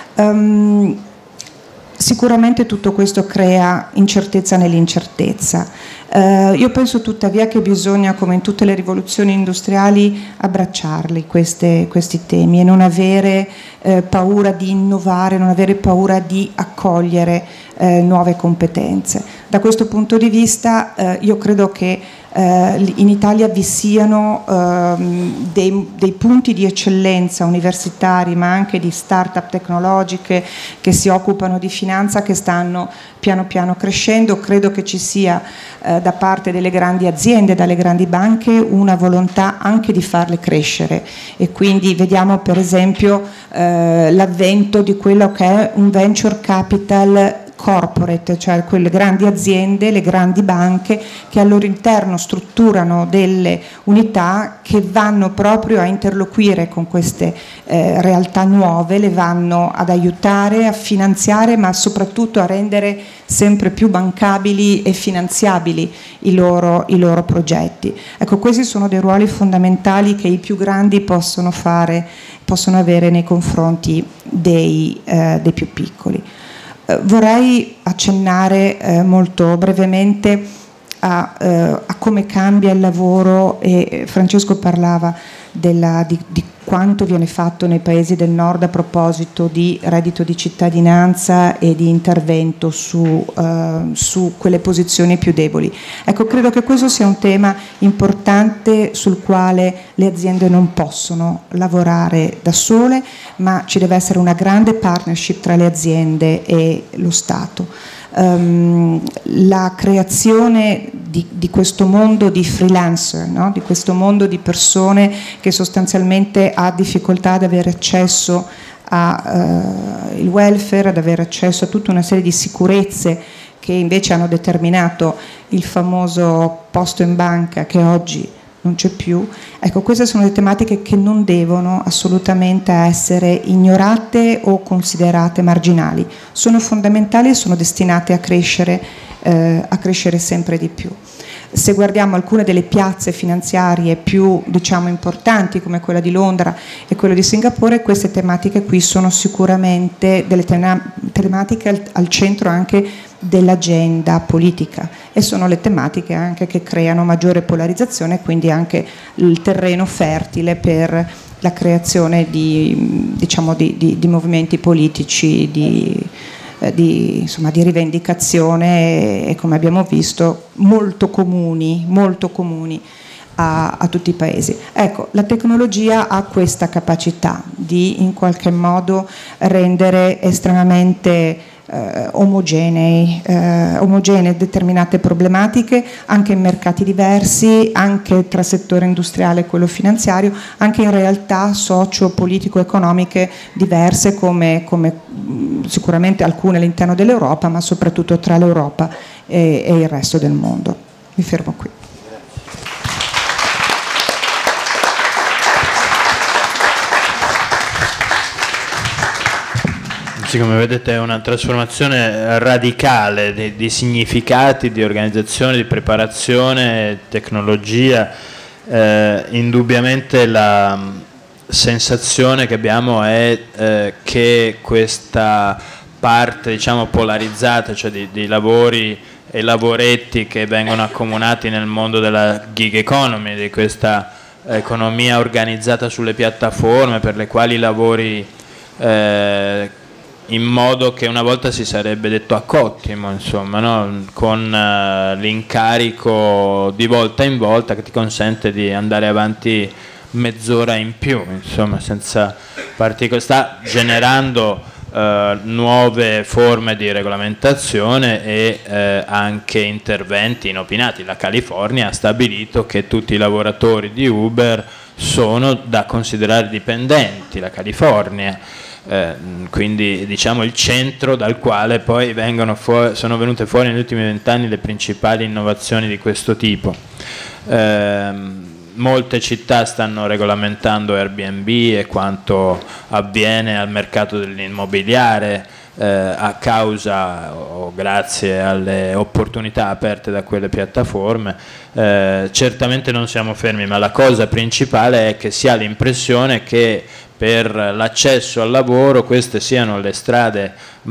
Um, Sicuramente tutto questo crea incertezza nell'incertezza. Eh, io penso tuttavia che bisogna, come in tutte le rivoluzioni industriali, abbracciarli queste, questi temi e non avere eh, paura di innovare, non avere paura di accogliere eh, nuove competenze. Da questo punto di vista eh, io credo che eh, in Italia vi siano eh, dei, dei punti di eccellenza universitari ma anche di start-up tecnologiche che si occupano di finanza che stanno piano piano crescendo. Credo che ci sia eh, da parte delle grandi aziende, dalle grandi banche, una volontà anche di farle crescere e quindi vediamo per esempio eh, l'avvento di quello che è un venture capital corporate, cioè quelle grandi aziende, le grandi banche che al loro interno strutturano delle unità che vanno proprio a interloquire con queste eh, realtà nuove, le vanno ad aiutare, a finanziare, ma soprattutto a rendere sempre più bancabili e finanziabili i loro, i loro progetti. Ecco, questi sono dei ruoli fondamentali che i più grandi possono fare, possono avere nei confronti dei, eh, dei più piccoli. Vorrei accennare eh, molto brevemente a, eh, a come cambia il lavoro e Francesco parlava della, di, di quanto viene fatto nei paesi del nord a proposito di reddito di cittadinanza e di intervento su, eh, su quelle posizioni più deboli. Ecco, credo che questo sia un tema importante sul quale le aziende non possono lavorare da sole, ma ci deve essere una grande partnership tra le aziende e lo Stato. Um, la creazione di, di questo mondo di freelancer, no? Di questo mondo di persone che sostanzialmente ha difficoltà ad avere accesso al uh, welfare, ad avere accesso a tutta una serie di sicurezze che invece hanno determinato il famoso posto in banca che oggi non c'è più. Ecco, queste sono le tematiche che non devono assolutamente essere ignorate o considerate marginali, sono fondamentali e sono destinate a crescere, eh, a crescere sempre di più. Se guardiamo alcune delle piazze finanziarie più, diciamo, importanti, come quella di Londra e quella di Singapore, queste tematiche qui sono sicuramente delle tematiche al, al centro anche dell'agenda politica, e sono le tematiche anche che creano maggiore polarizzazione e quindi anche il terreno fertile per la creazione di, diciamo, di, di, di movimenti politici di Di, insomma, di rivendicazione e, e come abbiamo visto molto comuni, molto comuni a, a tutti i paesi. Ecco, la tecnologia ha questa capacità di in qualche modo rendere estremamente eh, omogenei, eh, omogenee determinate problematiche anche in mercati diversi, anche tra settore industriale e quello finanziario, anche in realtà socio-politico-economiche diverse come, come sicuramente alcune all'interno dell'Europa, ma soprattutto tra l'Europa e, e il resto del mondo. Mi fermo qui. Sì, come vedete è una trasformazione radicale di, di significati, di organizzazione, di preparazione, tecnologia. Eh, indubbiamente la sensazione che abbiamo è eh, che questa parte, diciamo, polarizzata, cioè di, di lavori e lavoretti che vengono accomunati nel mondo della gig economy, di questa economia organizzata sulle piattaforme per le quali i lavori eh, in modo che una volta si sarebbe detto a cottimo, insomma, no? Con uh, l'incarico di volta in volta che ti consente di andare avanti mezz'ora in più, insomma, senza particolari. Sta generando uh, nuove forme di regolamentazione e uh, anche interventi inopinati. La California ha stabilito che tutti i lavoratori di Uber sono da considerare dipendenti, la California. Eh, quindi diciamo il centro dal quale poi vengono fuori, sono venute fuori negli ultimi vent'anni le principali innovazioni di questo tipo. Eh, molte città stanno regolamentando Airbnb e quanto avviene al mercato dell'immobiliare eh, a causa o grazie alle opportunità aperte da quelle piattaforme. Eh, certamente non siamo fermi, ma la cosa principale è che si ha l'impressione che per l'accesso al lavoro queste siano le strade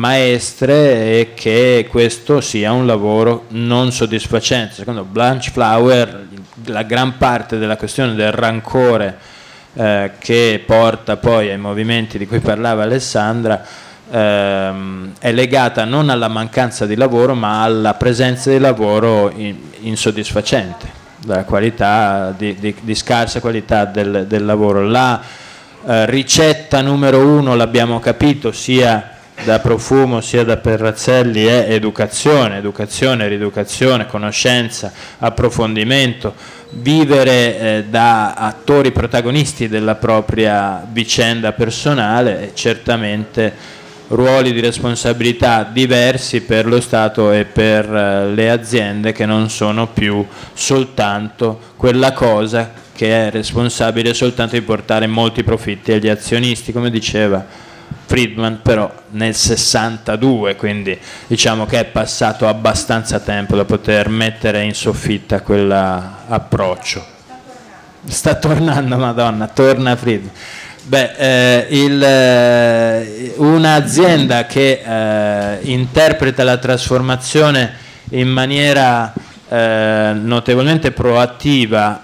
maestre e che questo sia un lavoro non soddisfacente. Secondo Blanche Flower la gran parte della questione del rancore eh, che porta poi ai movimenti di cui parlava Alessandra ehm, è legata non alla mancanza di lavoro ma alla presenza di lavoro in, insoddisfacente, della qualità, di, di, di scarsa qualità del, del lavoro. La Uh, ricetta numero uno, l'abbiamo capito sia da Profumo sia da Perrazzelli, è educazione, educazione, rieducazione, conoscenza, approfondimento, vivere eh, da attori protagonisti della propria vicenda personale e certamente ruoli di responsabilità diversi per lo Stato e per eh, le aziende che non sono più soltanto quella cosa che è responsabile soltanto di portare molti profitti agli azionisti, come diceva Friedman, però nel sessantadue, quindi diciamo che è passato abbastanza tempo da poter mettere in soffitta quell'approccio. Sta tornando, Madonna, torna Friedman. Beh, eh, il, eh, un'azienda che eh, interpreta la trasformazione in maniera Eh, notevolmente proattiva,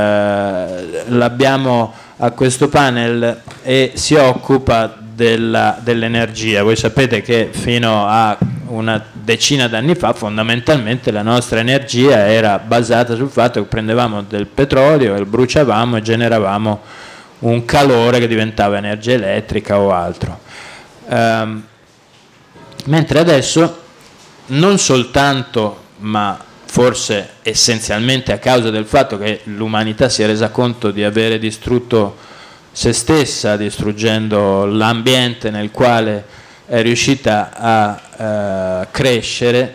eh, l'abbiamo a questo panel e si occupa dell'energia. Voi sapete che fino a una decina d'anni fa fondamentalmente la nostra energia era basata sul fatto che prendevamo del petrolio e lo bruciavamo e generavamo un calore che diventava energia elettrica o altro, eh, mentre adesso non soltanto ma forse essenzialmente a causa del fatto che l'umanità si è resa conto di avere distrutto se stessa, distruggendo l'ambiente nel quale è riuscita a eh, crescere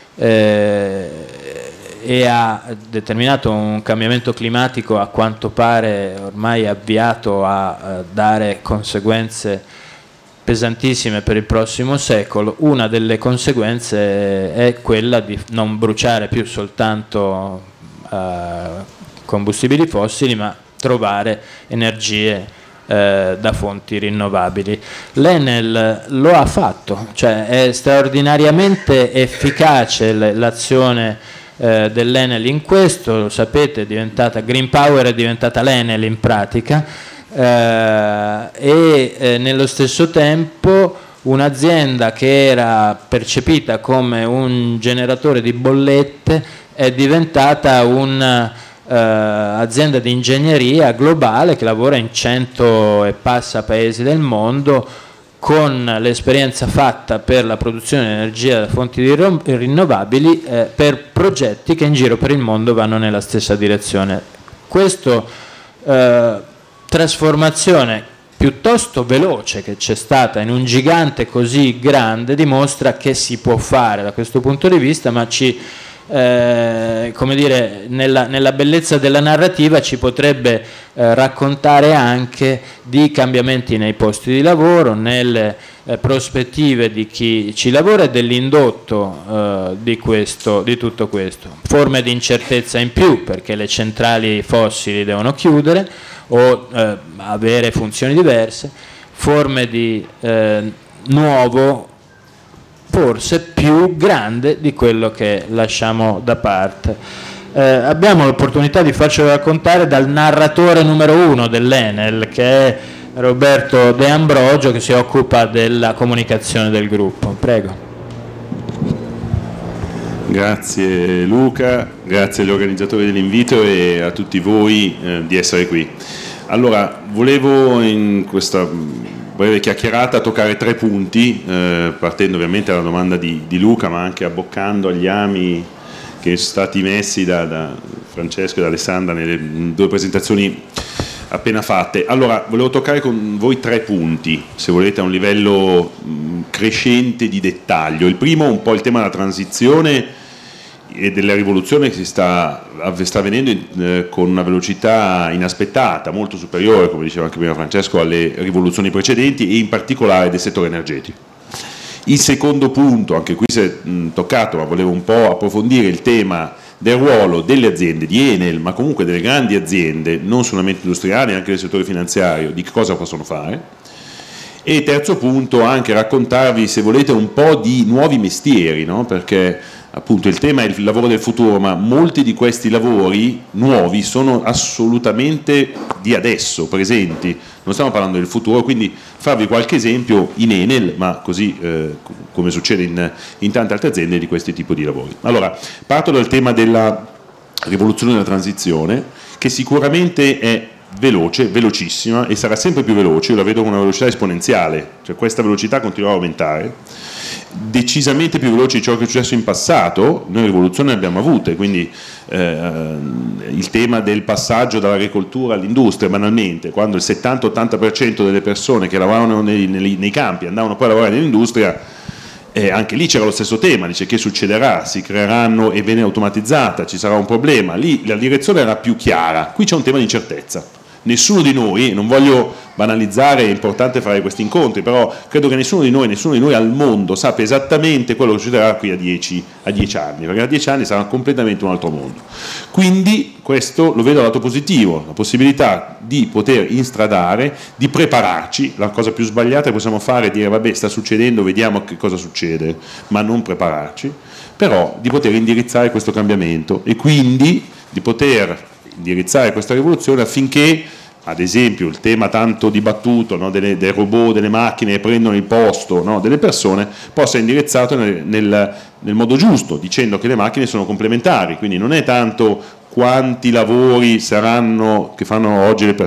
eh, e ha determinato un cambiamento climatico a quanto pare ormai avviato a, a dare conseguenze pesantissime per il prossimo secolo. Una delle conseguenze è quella di non bruciare più soltanto eh, combustibili fossili, ma trovare energie eh, da fonti rinnovabili. L'Enel lo ha fatto, cioè è straordinariamente efficace l'azione eh, dell'Enel in questo, lo sapete, è diventata Green Power, è diventata l'Enel in pratica, eh, e eh, nello stesso tempo un'azienda che era percepita come un generatore di bollette è diventata un Uh, azienda di ingegneria globale che lavora in cento e passa paesi del mondo, con l'esperienza fatta per la produzione di energia da fonti rinnovabili eh, per progetti che in giro per il mondo vanno nella stessa direzione. Questa uh, trasformazione piuttosto veloce che c'è stata in un gigante così grande dimostra che si può fare da questo punto di vista, ma ci Eh, come dire, nella, nella bellezza della narrativa ci potrebbe eh, raccontare anche di cambiamenti nei posti di lavoro, nelle eh, prospettive di chi ci lavora e dell'indotto eh, di, questo, di tutto questo. Forme di incertezza in più perché le centrali fossili devono chiudere o eh, avere funzioni diverse, forme di eh, nuovo forse più grande di quello che lasciamo da parte. Eh, abbiamo l'opportunità di farcelo raccontare dal narratore numero uno dell'Enel, che è Roberto De Ambrogio, che si occupa della comunicazione del gruppo. Prego. Grazie Luca, grazie agli organizzatori dell'invito e a tutti voi eh, di essere qui. Allora, volevo in questa breve chiacchierata toccare tre punti, eh, partendo ovviamente dalla domanda di, di Luca, ma anche abboccando agli ami che sono stati messi da, da Francesco e da Alessandra nelle due presentazioni appena fatte. Allora, volevo toccare con voi tre punti, se volete a un livello mh, crescente di dettaglio. Il primo un po' il tema della transizione e della rivoluzione che si sta, sta avvenendo eh, con una velocità inaspettata, molto superiore, come diceva anche prima Francesco, alle rivoluzioni precedenti e in particolare del settore energetico. Il secondo punto, anche qui si è mh, toccato, ma volevo un po' approfondire il tema del ruolo delle aziende di Enel, ma comunque delle grandi aziende, non solamente industriali, anche del settore finanziario, di che cosa possono fare. E terzo punto, anche raccontarvi, se volete, un po' di nuovi mestieri, no? Perché appunto il tema è il lavoro del futuro, ma molti di questi lavori nuovi sono assolutamente di adesso, presenti, non stiamo parlando del futuro, quindi farvi qualche esempio in Enel, ma così eh, come succede in, in tante altre aziende di questi tipi di lavori. Allora, parto dal tema della rivoluzione della transizione, che sicuramente è veloce, velocissima e sarà sempre più veloce, io la vedo con una velocità esponenziale, cioè questa velocità continuerà a aumentare, decisamente più veloce di ciò che è successo in passato. Noi rivoluzioni ne abbiamo avute, quindi eh, il tema del passaggio dall'agricoltura all'industria, banalmente, quando il settanta ottanta per cento delle persone che lavoravano nei, nei, nei campi andavano poi a lavorare nell'industria, eh, anche lì c'era lo stesso tema, dice che succederà, si creeranno e viene automatizzata, ci sarà un problema, lì la direzione era più chiara, qui c'è un tema di incertezza. Nessuno di noi, non voglio banalizzare, è importante fare questi incontri, però credo che nessuno di noi, nessuno di noi al mondo sappia esattamente quello che succederà qui a dieci, a dieci anni, perché a dieci anni sarà completamente un altro mondo. Quindi questo lo vedo dal lato positivo, la possibilità di poter instradare, di prepararci. La cosa più sbagliata che possiamo fare è dire vabbè, sta succedendo, vediamo che cosa succede, ma non prepararci, però di poter indirizzare questo cambiamento e quindi di poter indirizzare questa rivoluzione affinché, ad esempio, il tema tanto dibattuto, no, delle, dei robot, delle macchine che prendono il posto, no, delle persone, possa essere indirizzato nel, nel, nel modo giusto, dicendo che le macchine sono complementari, quindi non è tanto quanti lavori saranno che fanno oggi le,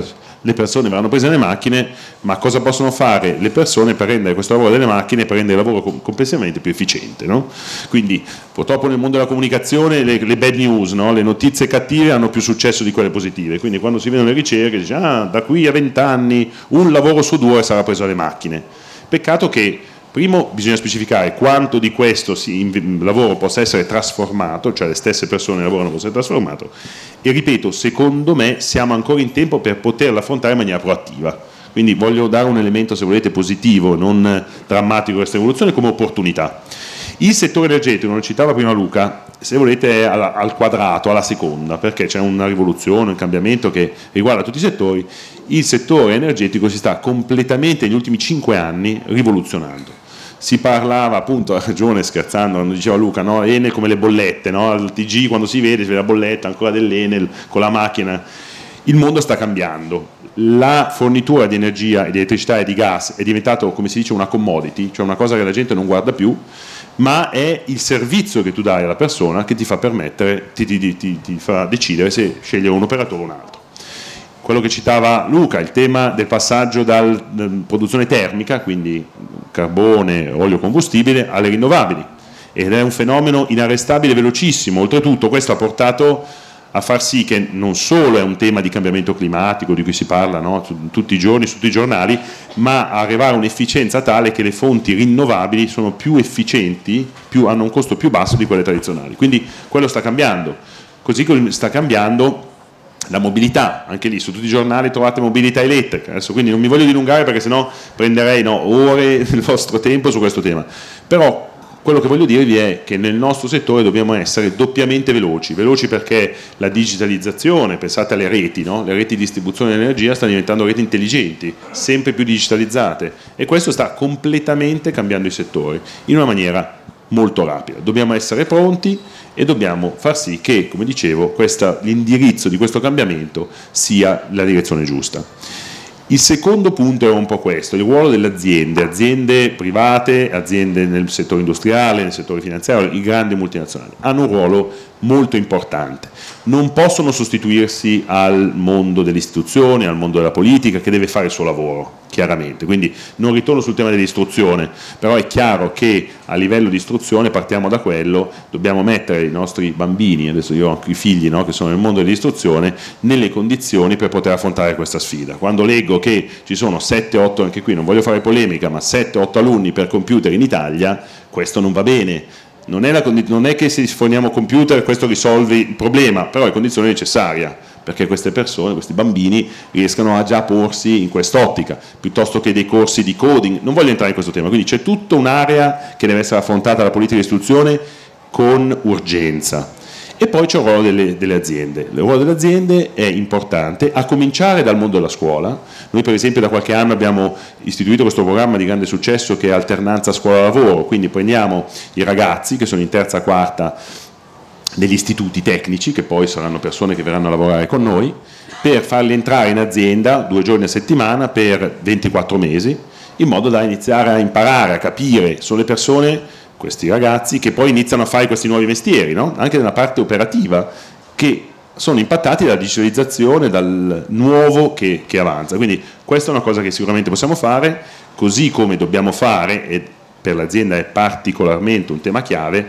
le persone verranno prese nelle macchine, ma cosa possono fare le persone per rendere questo lavoro delle macchine, per rendere il lavoro complessivamente più efficiente, no? Quindi purtroppo nel mondo della comunicazione le, le bad news, no? Le notizie cattive hanno più successo di quelle positive, quindi quando si vedono le ricerche si dice ah, da qui a vent'anni un lavoro su due sarà preso alle macchine. Peccato che primo bisogna specificare quanto di questo si, lavoro possa essere trasformato, cioè le stesse persone che lavorano possono essere trasformato, e ripeto, secondo me siamo ancora in tempo per poterlo affrontare in maniera proattiva. Quindi voglio dare un elemento, se volete, positivo, non drammatico di questa rivoluzione, come opportunità. Il settore energetico, non citava prima Luca, se volete è al, al quadrato, alla seconda, perché c'è una rivoluzione, un cambiamento che riguarda tutti i settori. Il settore energetico si sta completamente negli ultimi cinque anni rivoluzionando. Si parlava appunto, a ragione scherzando, quando diceva Luca, no? Enel come le bollette, no? Al T G quando si vede, si vede la bolletta ancora dell'Enel con la macchina. Il mondo sta cambiando, la fornitura di energia, di elettricità e di gas è diventato, come si dice, una commodity, cioè una cosa che la gente non guarda più, ma è il servizio che tu dai alla persona che ti fa permettere, ti, ti, ti, ti fa decidere se scegliere un operatore o un altro. Quello che citava Luca, il tema del passaggio dalla produzione termica, quindi carbone, olio combustibile, alle rinnovabili, ed è un fenomeno inarrestabile, velocissimo. Oltretutto questo ha portato a far sì che non solo è un tema di cambiamento climatico di cui si parla, no, tutti i giorni su tutti i giornali, ma arrivare a un'efficienza tale che le fonti rinnovabili sono più efficienti, più, hanno un costo più basso di quelle tradizionali. Quindi quello sta cambiando, così come sta cambiando la mobilità. Anche lì su tutti i giornali trovate mobilità elettrica. Adesso quindi non mi voglio dilungare perché sennò prenderei no, ore del vostro tempo su questo tema, però quello che voglio dirvi è che nel nostro settore dobbiamo essere doppiamente veloci, veloci perché la digitalizzazione, pensate alle reti, no? Le reti di distribuzione dell'energia stanno diventando reti intelligenti, sempre più digitalizzate, e questo sta completamente cambiando i settori in una maniera molto rapida. Dobbiamo essere pronti e dobbiamo far sì che, come dicevo, l'indirizzo di questo cambiamento sia la direzione giusta. Il secondo punto è un po' questo, il ruolo delle aziende, aziende private, aziende nel settore industriale, nel settore finanziario, i grandi multinazionali, hanno un ruolo molto importante. Non possono sostituirsi al mondo delle istituzioni, al mondo della politica, che deve fare il suo lavoro, chiaramente. Quindi non ritorno sul tema dell'istruzione, però è chiaro che a livello di istruzione partiamo da quello, dobbiamo mettere i nostri bambini, adesso io ho anche i figli, no, che sono nel mondo dell'istruzione, nelle condizioni per poter affrontare questa sfida. Quando leggo che ci sono sette otto, anche qui non voglio fare polemica, ma sette otto alunni per computer in Italia, questo non va bene. Non è, la, non è che se forniamo computer questo risolve il problema, però è condizione necessaria perché queste persone, questi bambini riescano a già porsi in quest'ottica, piuttosto che dei corsi di coding. Non voglio entrare in questo tema, quindi c'è tutta un'area che deve essere affrontata dalla politica di istruzione con urgenza. E poi c'è il ruolo delle, delle aziende. Il ruolo delle aziende è importante, a cominciare dal mondo della scuola. Noi per esempio da qualche anno abbiamo istituito questo programma di grande successo che è alternanza scuola-lavoro, quindi prendiamo i ragazzi che sono in terza quarta degli istituti tecnici, che poi saranno persone che verranno a lavorare con noi, per farli entrare in azienda due giorni a settimana per ventiquattro mesi, in modo da iniziare a imparare, a capire. Sono le persone, questi ragazzi, che poi iniziano a fare questi nuovi mestieri, no? Anche nella parte operativa, che sono impattati dalla digitalizzazione, dal nuovo che, che avanza. Quindi questa è una cosa che sicuramente possiamo fare, così come dobbiamo fare, e per l'azienda è particolarmente un tema chiave,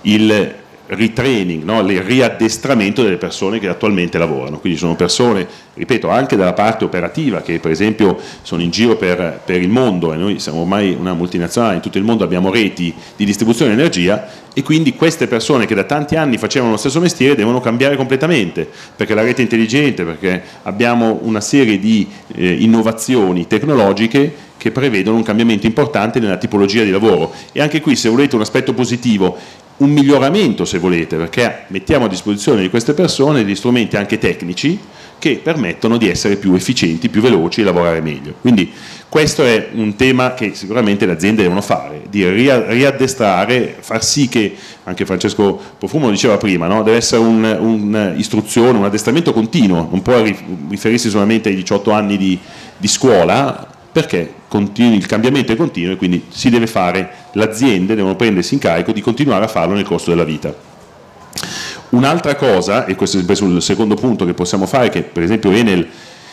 il retraining, no? Il riaddestramento delle persone che attualmente lavorano. Quindi sono persone, ripeto, anche dalla parte operativa, che per esempio sono in giro per, per il mondo, e noi siamo ormai una multinazionale, in tutto il mondo abbiamo reti di distribuzione di energia, e quindi queste persone che da tanti anni facevano lo stesso mestiere devono cambiare completamente, perché la rete è intelligente, perché abbiamo una serie di eh, innovazioni tecnologiche che prevedono un cambiamento importante nella tipologia di lavoro. E anche qui, se volete un aspetto positivo, un miglioramento se volete, perché mettiamo a disposizione di queste persone degli strumenti anche tecnici che permettono di essere più efficienti, più veloci e lavorare meglio. Quindi questo è un tema che sicuramente le aziende devono fare, di riaddestrare, far sì che, anche Francesco Profumo lo diceva prima, no? Deve essere un'istruzione, un, un addestramento continuo, non può riferirsi solamente ai diciotto anni di, di scuola, perché continui, il cambiamento è continuo, e quindi si deve fare, le aziende devono prendersi in carico di continuare a farlo nel corso della vita. Un'altra cosa, e questo è sul secondo punto che possiamo fare, che per esempio Enel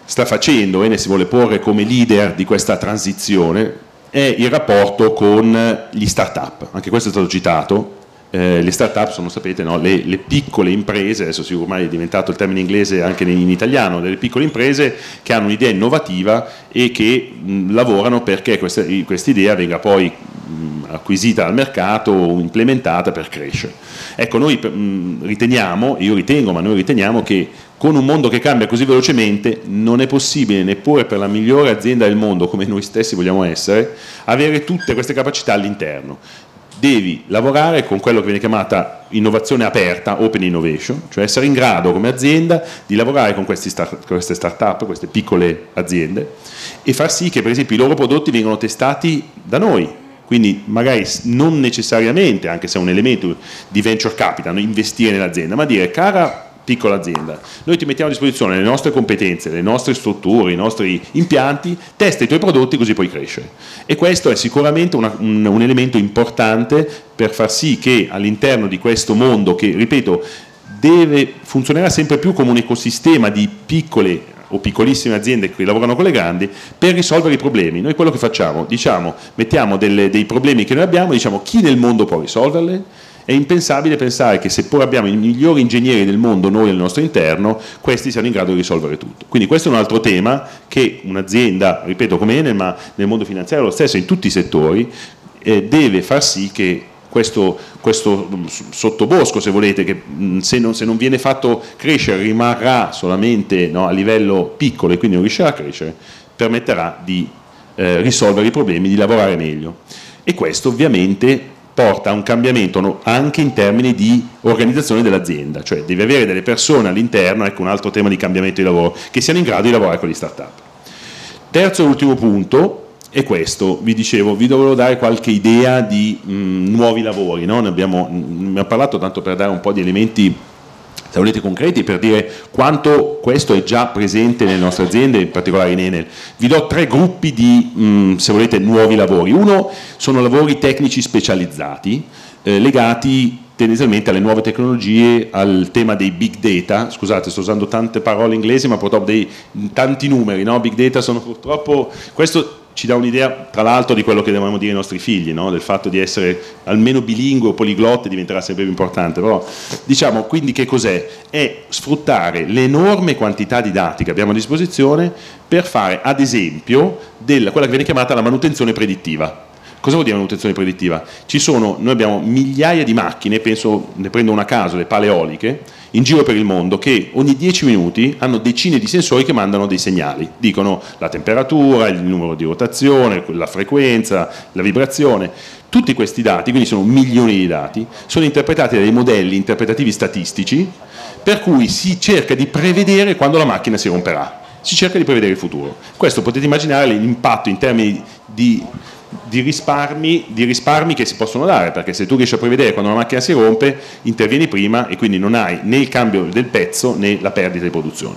sta facendo, Enel si vuole porre come leader di questa transizione, è il rapporto con gli start-up. Anche questo è stato citato. Eh, le start-up sono, sapete, no? le, le piccole imprese, adesso sì, ormai è diventato il termine inglese anche in, in italiano, delle piccole imprese che hanno un'idea innovativa e che mh, lavorano perché questa idea venga poi mh, acquisita dal mercato o implementata per crescere. Ecco, noi mh, riteniamo, io ritengo, ma noi riteniamo che con un mondo che cambia così velocemente non è possibile, neppure per la migliore azienda del mondo, come noi stessi vogliamo essere, avere tutte queste capacità all'interno. Devi lavorare con quello che viene chiamata innovazione aperta, open innovation, cioè essere in grado come azienda di lavorare con questi start, queste start-up, queste piccole aziende, e far sì che per esempio i loro prodotti vengano testati da noi. Quindi magari non necessariamente, anche se è un elemento di venture capital, investire nell'azienda, ma dire: cara piccola azienda, noi ti mettiamo a disposizione le nostre competenze, le nostre strutture, i nostri impianti, testa i tuoi prodotti così puoi crescere. E questo è sicuramente una, un, un elemento importante per far sì che all'interno di questo mondo, che ripeto deve funzionerà sempre più come un ecosistema di piccole o piccolissime aziende che lavorano con le grandi, per risolvere i problemi. Noi quello che facciamo, diciamo, mettiamo delle, dei problemi che noi abbiamo, diciamo chi nel mondo può risolverli. È impensabile pensare che seppur abbiamo i migliori ingegneri del mondo noi al nostro interno, questi siano in grado di risolvere tutto. Quindi questo è un altro tema che un'azienda, ripeto come Enel, ma nel mondo finanziario lo stesso, in tutti i settori, eh, deve far sì che questo, questo sottobosco, se volete, che se non, se non viene fatto crescere rimarrà solamente, no, a livello piccolo e quindi non riuscirà a crescere, permetterà di eh, risolvere i problemi, di lavorare meglio. E questo ovviamente porta a un cambiamento anche in termini di organizzazione dell'azienda, cioè devi avere delle persone all'interno, ecco un altro tema di cambiamento di lavoro, che siano in grado di lavorare con gli start-up. Terzo e ultimo punto è questo, vi dicevo, vi dovevo dare qualche idea di mh, nuovi lavori, no? Ne abbiamo, ne ho parlato tanto per dare un po' di elementi, se volete, concreti, per dire quanto questo è già presente nelle nostre aziende, in particolare in Enel. Vi do tre gruppi di, mh, se volete, nuovi lavori. Uno sono lavori tecnici specializzati, eh, legati tendenzialmente alle nuove tecnologie, al tema dei big data. Scusate, sto usando tante parole inglesi, ma purtroppo dei tanti numeri, no? Big data sono purtroppo... Questo ci dà un'idea, tra l'altro, di quello che dobbiamo dire ai nostri figli, no? Del fatto di essere almeno bilingue o poliglotte diventerà sempre più importante. Però, diciamo, quindi che cos'è? È sfruttare l'enorme quantità di dati che abbiamo a disposizione per fare, ad esempio, della, quella che viene chiamata la manutenzione predittiva. Cosa vuol dire manutenzione predittiva? Ci sono, noi abbiamo migliaia di macchine, penso, ne prendo una a caso, le pale eoliche, in giro per il mondo, che ogni dieci minuti hanno decine di sensori che mandano dei segnali, dicono la temperatura, il numero di rotazione, la frequenza, la vibrazione. Tutti questi dati, quindi sono milioni di dati, sono interpretati da dei modelli interpretativi statistici, per cui si cerca di prevedere quando la macchina si romperà, si cerca di prevedere il futuro. Questo potete immaginare l'impatto in termini di Di risparmi, di risparmi che si possono dare, perché se tu riesci a prevedere quando una macchina si rompe, intervieni prima e quindi non hai né il cambio del pezzo né la perdita di produzione.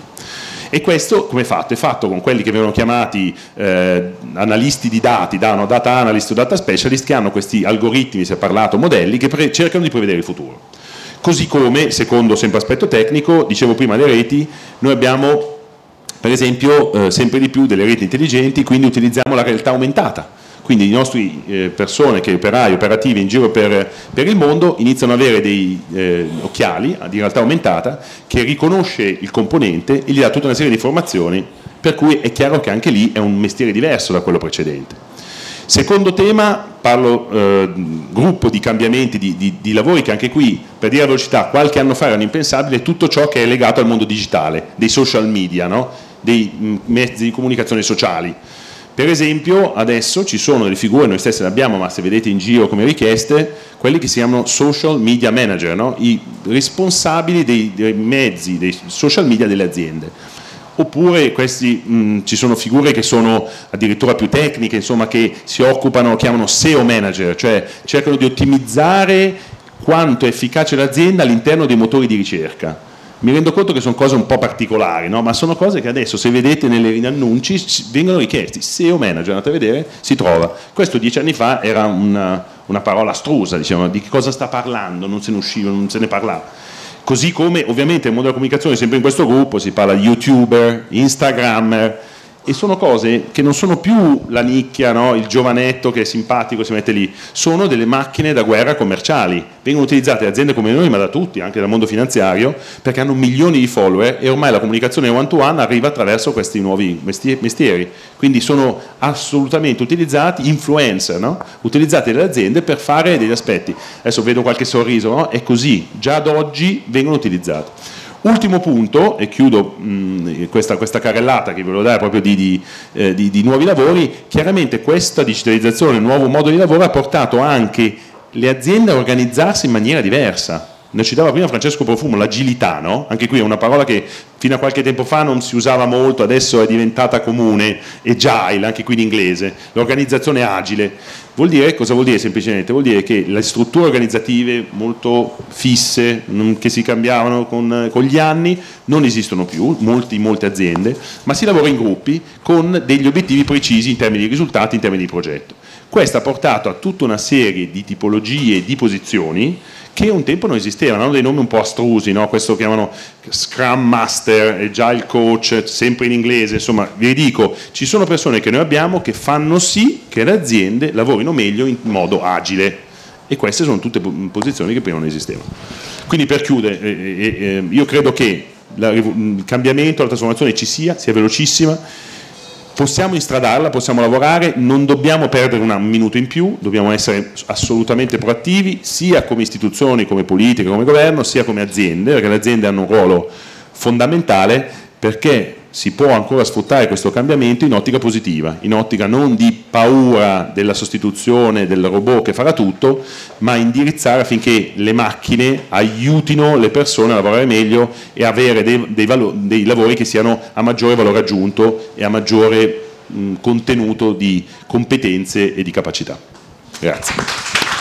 E questo come è fatto? È fatto con quelli che vengono chiamati eh, analisti di dati, no? Data analyst o data specialist, che hanno questi algoritmi, si è parlato, modelli che cercano di prevedere il futuro. Così come, secondo sempre aspetto tecnico, dicevo prima le reti, noi abbiamo per esempio eh, sempre di più delle reti intelligenti, quindi utilizziamo la realtà aumentata. Quindi le nostre eh, persone, che operai, operativi in giro per, per il mondo, iniziano ad avere dei eh, occhiali di realtà aumentata che riconosce il componente e gli dà tutta una serie di informazioni, per cui è chiaro che anche lì è un mestiere diverso da quello precedente. Secondo tema, parlo eh, gruppo di cambiamenti di, di, di lavori che anche qui, per dire a velocità, qualche anno fa erano impensabili, tutto ciò che è legato al mondo digitale, dei social media, no? Dei mh, mezzi di comunicazione sociali. Per esempio adesso ci sono delle figure, noi stessi le abbiamo, ma se vedete in giro come richieste, quelli che si chiamano social media manager, no? I responsabili dei, dei mezzi, dei social media delle aziende. Oppure questi, mh, ci sono figure che sono addirittura più tecniche, insomma, che si occupano, chiamano S E O manager, cioè cercano di ottimizzare quanto è efficace l'azienda all'interno dei motori di ricerca. Mi rendo conto che sono cose un po' particolari, no? Ma sono cose che adesso, se vedete negli annunci, vengono richiesti. S E O manager, andate a vedere, si trova. Questo dieci anni fa era una, una parola astrusa, diciamo, di che cosa sta parlando, non se ne usciva, non se ne parlava. Così come ovviamente nel mondo della comunicazione, sempre in questo gruppo, si parla di youtuber, instagrammer, e sono cose che non sono più la nicchia, no? Il giovanetto che è simpatico si mette lì, sono delle macchine da guerra commerciali, vengono utilizzate da aziende come noi, ma da tutti, anche dal mondo finanziario, perché hanno milioni di follower e ormai la comunicazione one to one arriva attraverso questi nuovi mestieri, quindi sono assolutamente utilizzati, influencer, no? Utilizzati dalle aziende per fare degli aspetti. Adesso vedo qualche sorriso, no? È così, già ad oggi vengono utilizzati. Ultimo punto, e chiudo mh, questa, questa carrellata che ve lo dà proprio di, di, eh, di, di nuovi lavori. Chiaramente questa digitalizzazione, il nuovo modo di lavoro ha portato anche le aziende a organizzarsi in maniera diversa. Ne citava prima Francesco Profumo, l'agilità, no? Anche qui è una parola che fino a qualche tempo fa non si usava molto, adesso è diventata comune, agile, anche qui in inglese, l'organizzazione agile. Vuol dire, cosa vuol dire semplicemente? Vuol dire che le strutture organizzative molto fisse, che si cambiavano con, con gli anni, non esistono più, molti, in molte aziende, ma si lavora in gruppi con degli obiettivi precisi in termini di risultati, in termini di progetto. Questo ha portato a tutta una serie di tipologie e di posizioni che un tempo non esistevano, hanno dei nomi un po' astrusi, no? Questo chiamano Scrum Master, Agile Coach, sempre in inglese, insomma vi dico, ci sono persone che noi abbiamo che fanno sì che le aziende lavorino meglio in modo agile e queste sono tutte posizioni che prima non esistevano. Quindi per chiudere, eh, eh, io credo che la, il cambiamento, la trasformazione ci sia, sia velocissima, possiamo instradarla, possiamo lavorare, non dobbiamo perdere un minuto in più, dobbiamo essere assolutamente proattivi, sia come istituzioni, come politica, come governo, sia come aziende, perché le aziende hanno un ruolo fondamentale, perché si può ancora sfruttare questo cambiamento in ottica positiva, in ottica non di paura della sostituzione del robot che farà tutto, ma indirizzare affinché le macchine aiutino le persone a lavorare meglio e avere dei, dei, dei lavori che siano a maggiore valore aggiunto e a maggiore mh, contenuto di competenze e di capacità. Grazie.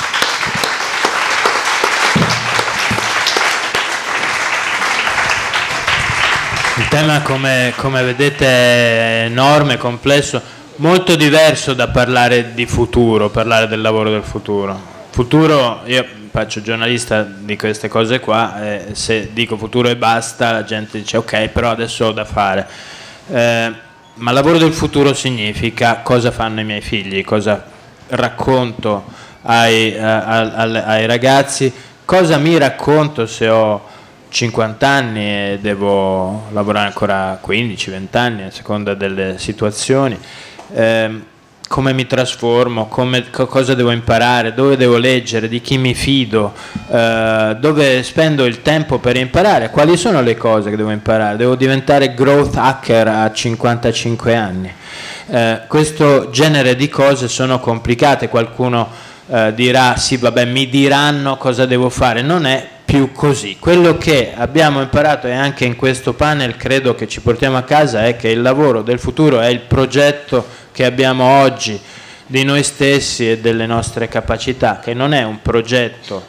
Il tema, come, come vedete, è enorme, complesso, molto diverso da parlare di futuro, parlare del lavoro del futuro. Futuro, io faccio giornalista di queste cose qua, e se dico futuro e basta, la gente dice ok, però adesso ho da fare. Eh, ma lavoro del futuro significa cosa fanno i miei figli, cosa racconto ai, a, a, ai ragazzi, cosa mi racconto se ho cinquanta anni e devo lavorare ancora quindici venti anni a seconda delle situazioni, eh, come mi trasformo, come, co cosa devo imparare, dove devo leggere, di chi mi fido, eh, dove spendo il tempo per imparare, quali sono le cose che devo imparare, devo diventare growth hacker a cinquantacinque anni. Eh, questo genere di cose sono complicate, qualcuno eh, dirà sì vabbè mi diranno cosa devo fare, non è più così. Quello che abbiamo imparato e anche in questo panel credo che ci portiamo a casa è che il lavoro del futuro è il progetto che abbiamo oggi di noi stessi e delle nostre capacità, che non è un progetto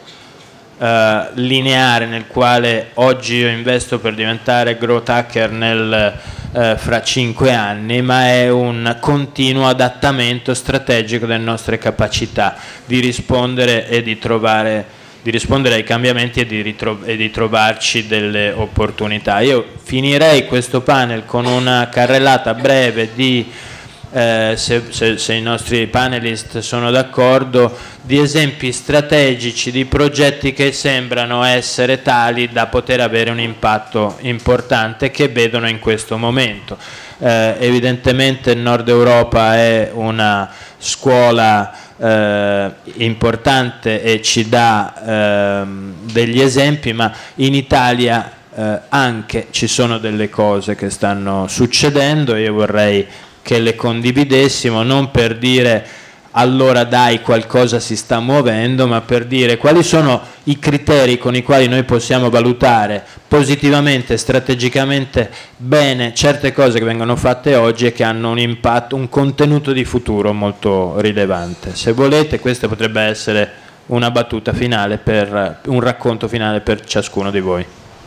eh, lineare nel quale oggi io investo per diventare growth hacker nel, eh, fra cinque anni, ma è un continuo adattamento strategico delle nostre capacità di rispondere e di trovare di rispondere ai cambiamenti e di, e di trovarci delle opportunità. Io finirei questo panel con una carrellata breve di, eh, se, se, se i nostri panelist sono d'accordo, di esempi strategici di progetti che sembrano essere tali da poter avere un impatto importante che vedono in questo momento. Eh, evidentemente il Nord Europa è una scuola Eh, importante e ci dà eh, degli esempi, ma in Italia eh, anche ci sono delle cose che stanno succedendo. Io vorrei che le condividessimo, non per dire allora dai qualcosa si sta muovendo, ma per dire quali sono i criteri con i quali noi possiamo valutare positivamente, strategicamente bene certe cose che vengono fatte oggi e che hanno un impatto, un contenuto di futuro molto rilevante. Se volete, questa potrebbe essere una battuta finale, per un racconto finale per ciascuno di voi.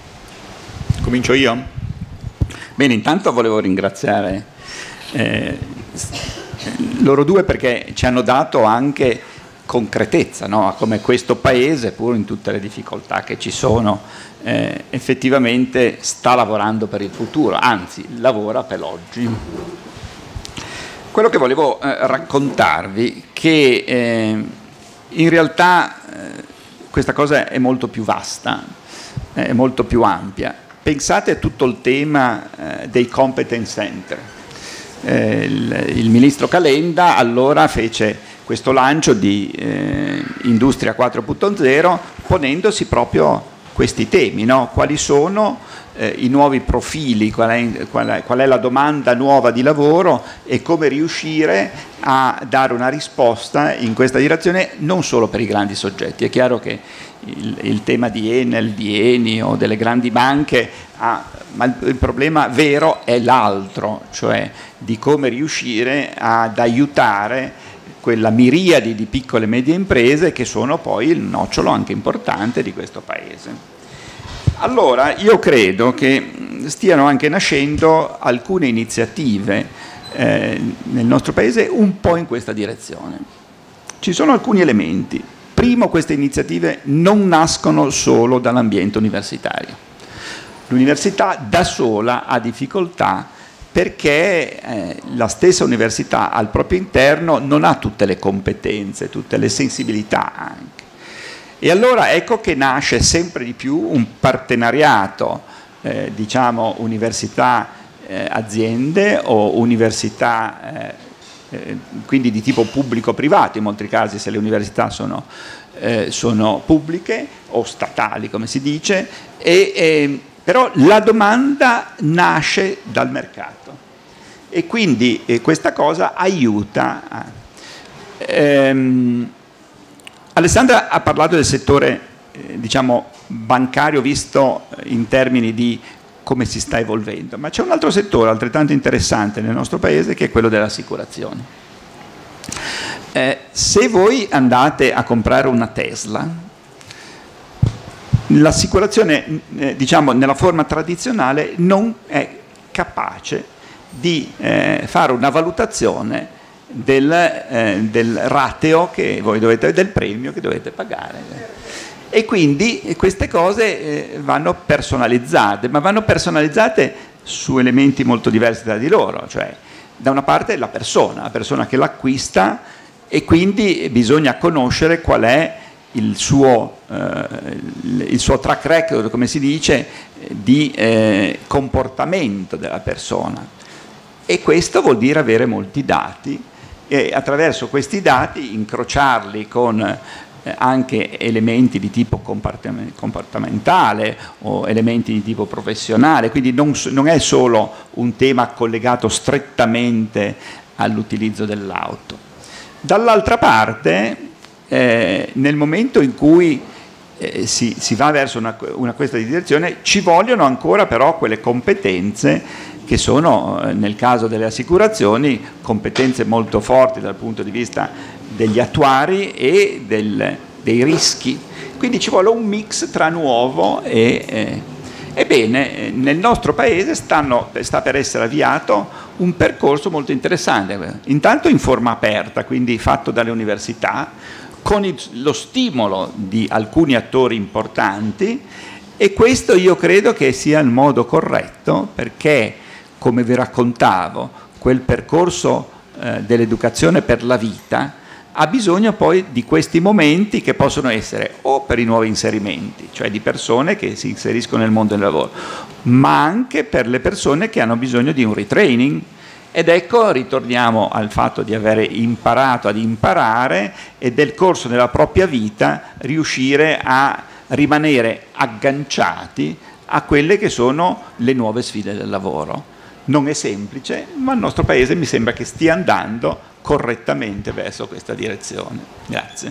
Comincio io? Bene, intanto volevo ringraziare eh, loro due perché ci hanno dato anche concretezza, no? A come questo Paese, pur in tutte le difficoltà che ci sono, eh, effettivamente sta lavorando per il futuro, anzi lavora per l'oggi. Quello che volevo eh, raccontarvi che eh, in realtà eh, questa cosa è molto più vasta, è molto più ampia. Pensate a tutto il tema eh, dei competence center. Eh, il, il ministro Calenda allora fece questo lancio di eh, Industria quattro punto zero ponendosi proprio questi temi, no? Quali sono eh, i nuovi profili, qual è, qual, è, qual è la domanda nuova di lavoro e come riuscire a dare una risposta in questa direzione non solo per i grandi soggetti. È chiaro che il, il tema di Enel, di Eni o delle grandi banche, ha, ma il, il problema vero è l'altro, cioè di come riuscire ad aiutare quella miriade di piccole e medie imprese che sono poi il nocciolo anche importante di questo Paese. Allora, io credo che stiano anche nascendo alcune iniziative eh, nel nostro Paese un po' in questa direzione. Ci sono alcuni elementi. Primo, queste iniziative non nascono solo dall'ambiente universitario. L'università da sola ha difficoltà perché eh, la stessa università al proprio interno non ha tutte le competenze, tutte le sensibilità anche. E allora ecco che nasce sempre di più un partenariato, eh, diciamo, università-aziende eh, o università, eh, eh, quindi di tipo pubblico-privato, in molti casi se le università sono, eh, sono pubbliche o statali, come si dice, e, e, però la domanda nasce dal mercato. E quindi eh, questa cosa aiuta. A, ehm, Alessandra ha parlato del settore eh, diciamo bancario visto in termini di come si sta evolvendo, ma c'è un altro settore altrettanto interessante nel nostro Paese che è quello delle assicurazioni. Eh, se voi andate a comprare una Tesla, l'assicurazione eh, diciamo nella forma tradizionale non è capace di eh, fare una valutazione del, eh, del rateo che voi dovete, del premio che dovete pagare. E quindi queste cose eh, vanno personalizzate, ma vanno personalizzate su elementi molto diversi tra di loro, cioè da una parte la persona, la persona che l'acquista, e quindi bisogna conoscere qual è il suo, eh, il suo track record, come si dice, di eh, comportamento della persona. E questo vuol dire avere molti dati e attraverso questi dati incrociarli con eh, anche elementi di tipo comportamentale o elementi di tipo professionale, quindi non, non è solo un tema collegato strettamente all'utilizzo dell'auto. Dall'altra parte, eh, nel momento in cui eh, si, si va verso una, una questa direzione, ci vogliono ancora però quelle competenze che sono, nel caso delle assicurazioni, competenze molto forti dal punto di vista degli attuari e del, dei rischi. Quindi ci vuole un mix tra nuovo e... Eh, ebbene, nel nostro Paese stanno, sta per essere avviato un percorso molto interessante, intanto in forma aperta, quindi fatto dalle università, con il, lo stimolo di alcuni attori importanti, e questo io credo che sia il modo corretto, perché come vi raccontavo, quel percorso eh, dell'educazione per la vita ha bisogno poi di questi momenti che possono essere o per i nuovi inserimenti, cioè di persone che si inseriscono nel mondo del lavoro, ma anche per le persone che hanno bisogno di un retraining. Ed ecco, ritorniamo al fatto di avere imparato ad imparare e del corso della propria vita riuscire a rimanere agganciati a quelle che sono le nuove sfide del lavoro. Non è semplice, ma il nostro Paese mi sembra che stia andando correttamente verso questa direzione. Grazie.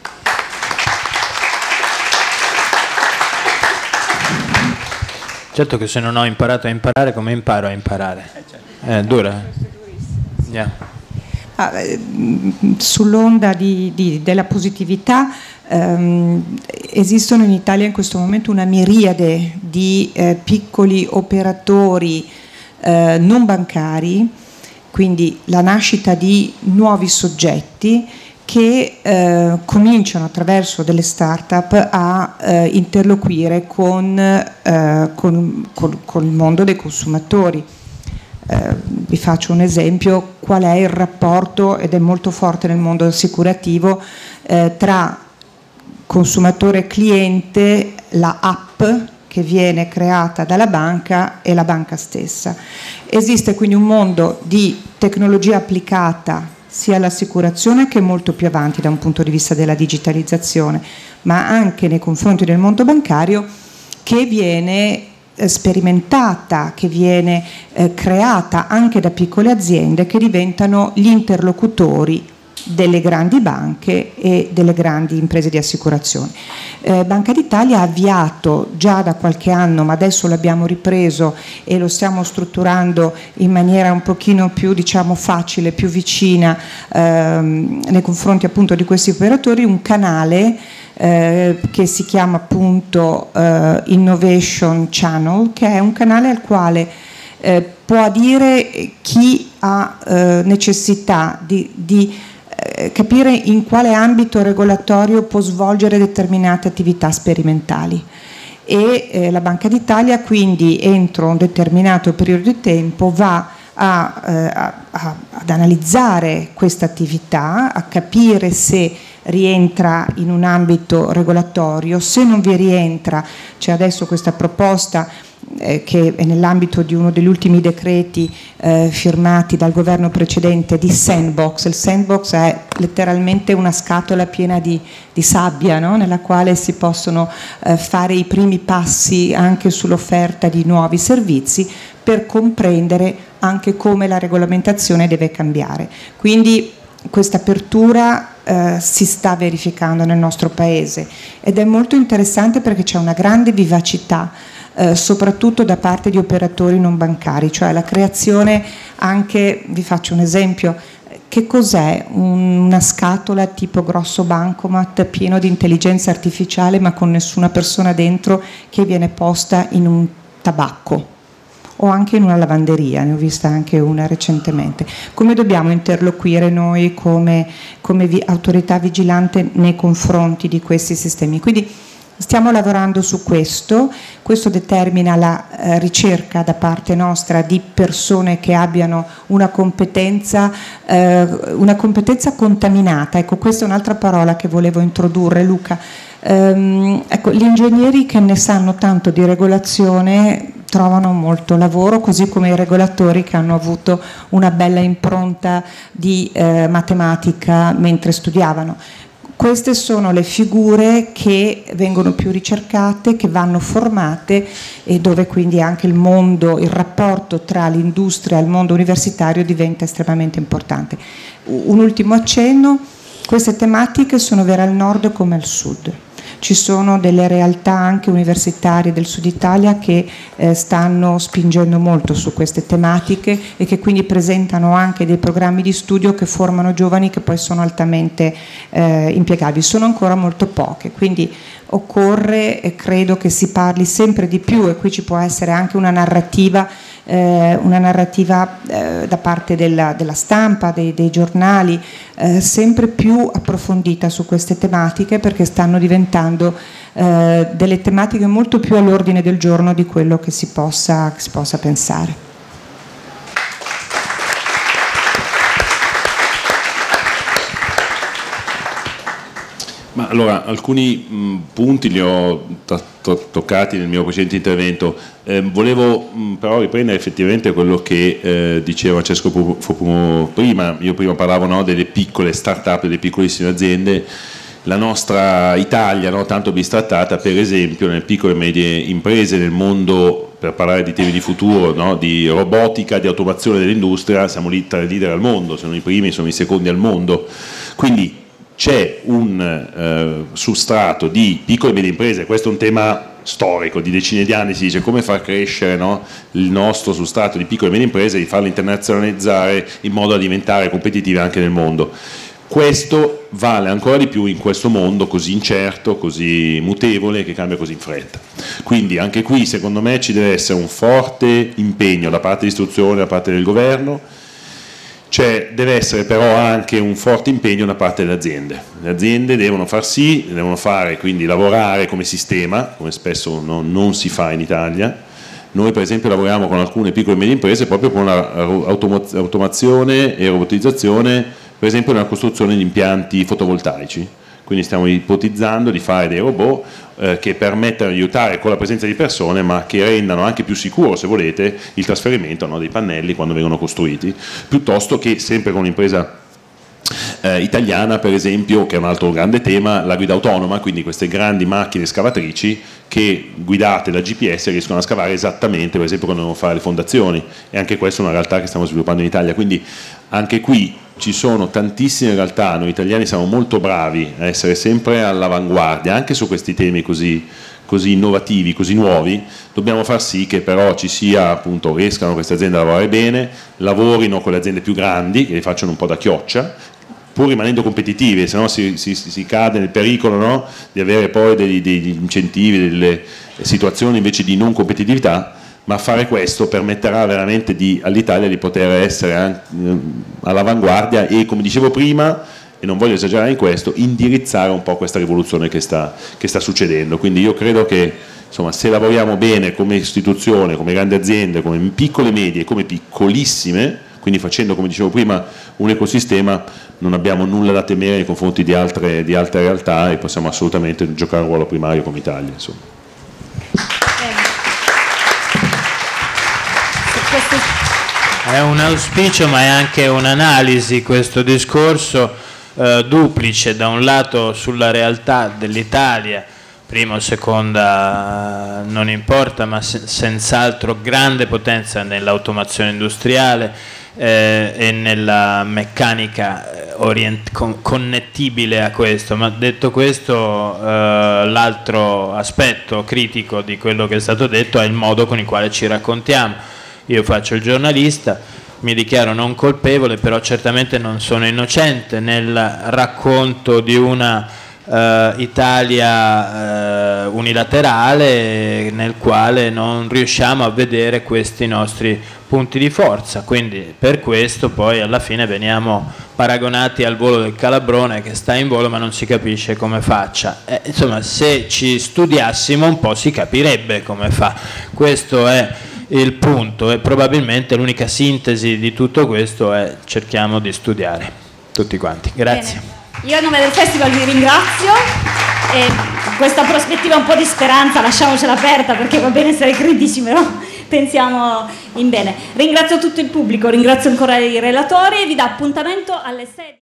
Certo che se non ho imparato a imparare, come imparo a imparare? Eh, certo. È dura. Yeah. Ah, sull'onda di, di, della positività, ehm, esistono in Italia in questo momento una miriade di eh, piccoli operatori eh, non bancari, quindi la nascita di nuovi soggetti che eh, cominciano attraverso delle start-up a eh, interloquire con, eh, con, con, con il mondo dei consumatori. Eh, vi faccio un esempio: qual è il rapporto, ed è molto forte nel mondo assicurativo, eh, tra consumatore e cliente, la app che viene creata dalla banca e la banca stessa. Esiste quindi un mondo di tecnologia applicata sia all'assicurazione, che è molto più avanti da un punto di vista della digitalizzazione, ma anche nei confronti del mondo bancario, che viene eh, sperimentata, che viene eh, creata anche da piccole aziende che diventano gli interlocutori delle grandi banche e delle grandi imprese di assicurazione. Eh, Banca d'Italia ha avviato già da qualche anno, ma adesso l'abbiamo ripreso e lo stiamo strutturando in maniera un pochino più, diciamo, facile, più vicina ehm, nei confronti appunto di questi operatori, un canale eh, che si chiama appunto eh, Innovation Channel, che è un canale al quale eh, può adire chi ha eh, necessità di, di capire in quale ambito regolatorio può svolgere determinate attività sperimentali, e eh, la Banca d'Italia quindi entro un determinato periodo di tempo va a, eh, a, a, ad analizzare questa attività, a capire se rientra in un ambito regolatorio. Se non vi rientra, c'è adesso questa proposta eh, che è nell'ambito di uno degli ultimi decreti eh, firmati dal governo precedente, di sandbox. Il sandbox è letteralmente una scatola piena di, di sabbia, no? Nella quale si possono eh, fare i primi passi anche sull'offerta di nuovi servizi, per comprendere anche come la regolamentazione deve cambiare. Quindi questa apertura eh, si sta verificando nel nostro Paese, ed è molto interessante perché c'è una grande vivacità eh, soprattutto da parte di operatori non bancari, cioè la creazione anche, vi faccio un esempio, che cos'è una scatola tipo grosso bancomat pieno di intelligenza artificiale ma con nessuna persona dentro, che viene posta in un tabacco o anche in una lavanderia, ne ho vista anche una recentemente. Come dobbiamo interloquire noi come, come vi, autorità vigilante nei confronti di questi sistemi? Quindi stiamo lavorando su questo, questo determina la eh, ricerca da parte nostra di persone che abbiano una competenza, eh, una competenza contaminata. Ecco, questa è un'altra parola che volevo introdurre, Luca. Ehm, ecco, gli ingegneri che ne sanno tanto di regolazione trovano molto lavoro, così come i regolatori che hanno avuto una bella impronta di eh, matematica mentre studiavano. Queste sono le figure che vengono più ricercate, che vanno formate, e dove quindi anche il mondo, il rapporto tra l'industria e il mondo universitario diventa estremamente importante. Un ultimo accenno: queste tematiche sono vere al nord come al sud. Ci sono delle realtà anche universitarie del sud Italia che eh, stanno spingendo molto su queste tematiche e che quindi presentano anche dei programmi di studio che formano giovani che poi sono altamente eh, impiegabili. Sono ancora molto poche, quindi occorre, e credo che si parli sempre di più, e qui ci può essere anche una narrativa Eh, una narrativa eh, da parte della, della stampa, dei, dei giornali, eh, sempre più approfondita su queste tematiche, perché stanno diventando eh, delle tematiche molto più all'ordine del giorno di quello che si possa, che si possa pensare. Ma allora, alcuni mh, punti li ho to to toccati nel mio precedente intervento. Eh, volevo mh, però riprendere effettivamente quello che eh, diceva Francesco Profumo prima. Io prima parlavo, no, delle piccole start-up, delle piccolissime aziende. La nostra Italia, no, tanto bistrattata, per esempio, nelle piccole e medie imprese, nel mondo, per parlare di temi di futuro, no, di robotica, di automazione dell'industria, siamo lì tra i leader al mondo, sono i primi, sono i secondi al mondo. Quindi c'è un eh, substrato di piccole e medie imprese. Questo è un tema storico, di decine di anni si dice come far crescere, no, il nostro substrato di piccole e medie imprese, e di farle internazionalizzare in modo da diventare competitive anche nel mondo. Questo vale ancora di più in questo mondo così incerto, così mutevole, che cambia così in fretta. Quindi anche qui secondo me ci deve essere un forte impegno da parte dell'istruzione, da parte del governo. C'è, deve essere però anche un forte impegno da parte delle aziende. Le aziende devono far sì, devono fare, quindi lavorare come sistema, come spesso non, non si fa in Italia. Noi per esempio lavoriamo con alcune piccole e medie imprese proprio con l'automazione e robotizzazione, per esempio nella costruzione di impianti fotovoltaici. Quindi stiamo ipotizzando di fare dei robot eh, che permettano di aiutare con la presenza di persone, ma che rendano anche più sicuro, se volete, il trasferimento, no, dei pannelli quando vengono costruiti, piuttosto che sempre con un'impresa eh, italiana, per esempio, che è un altro grande tema, la guida autonoma, quindi queste grandi macchine scavatrici che guidate da G P S riescono a scavare esattamente, per esempio quando devono fare le fondazioni, e anche questa è una realtà che stiamo sviluppando in Italia. Quindi anche qui ci sono tantissime realtà, noi italiani siamo molto bravi a essere sempre all'avanguardia, anche su questi temi così, così innovativi, così nuovi. Dobbiamo far sì che però ci sia, appunto, riescano queste aziende a lavorare bene, lavorino con le aziende più grandi, che li facciano un po' da chioccia, pur rimanendo competitivi, se no si, si, si cade nel pericolo, no, di avere poi degli, degli incentivi, delle situazioni invece di non competitività. Ma fare questo permetterà veramente all'Italia di poter essere all'avanguardia e, come dicevo prima, e non voglio esagerare in questo, indirizzare un po' questa rivoluzione che sta, che sta succedendo. Quindi io credo che, insomma, se lavoriamo bene come istituzione, come grandi aziende, come piccole e medie, come piccolissime, quindi facendo, come dicevo prima, un ecosistema, non abbiamo nulla da temere nei confronti di altre, di altre realtà e possiamo assolutamente giocare un ruolo primario come Italia, insomma. È un auspicio, ma è anche un'analisi questo discorso eh, duplice: da un lato sulla realtà dell'Italia, prima o seconda non importa, ma se, senz'altro grande potenza nell'automazione industriale eh, e nella meccanica orient- con- connettibile a questo. Ma detto questo, eh, l'altro aspetto critico di quello che è stato detto è il modo con il quale ci raccontiamo. Io faccio il giornalista, mi dichiaro non colpevole, però certamente non sono innocente nel racconto di una eh, Italia eh, unilaterale nel quale non riusciamo a vedere questi nostri punti di forza. Quindi per questo poi alla fine veniamo paragonati al volo del calabrone che sta in volo ma non si capisce come faccia. Eh, insomma, se ci studiassimo un po' si capirebbe come fa. Questo è il punto, e probabilmente l'unica sintesi di tutto questo è: cerchiamo di studiare tutti quanti. Grazie. Bene. Io a nome del Festival vi ringrazio, e questa prospettiva un po' di speranza lasciamocela aperta, perché va bene essere critici, però pensiamo in bene. Ringrazio tutto il pubblico, ringrazio ancora i relatori e vi do appuntamento alle sei.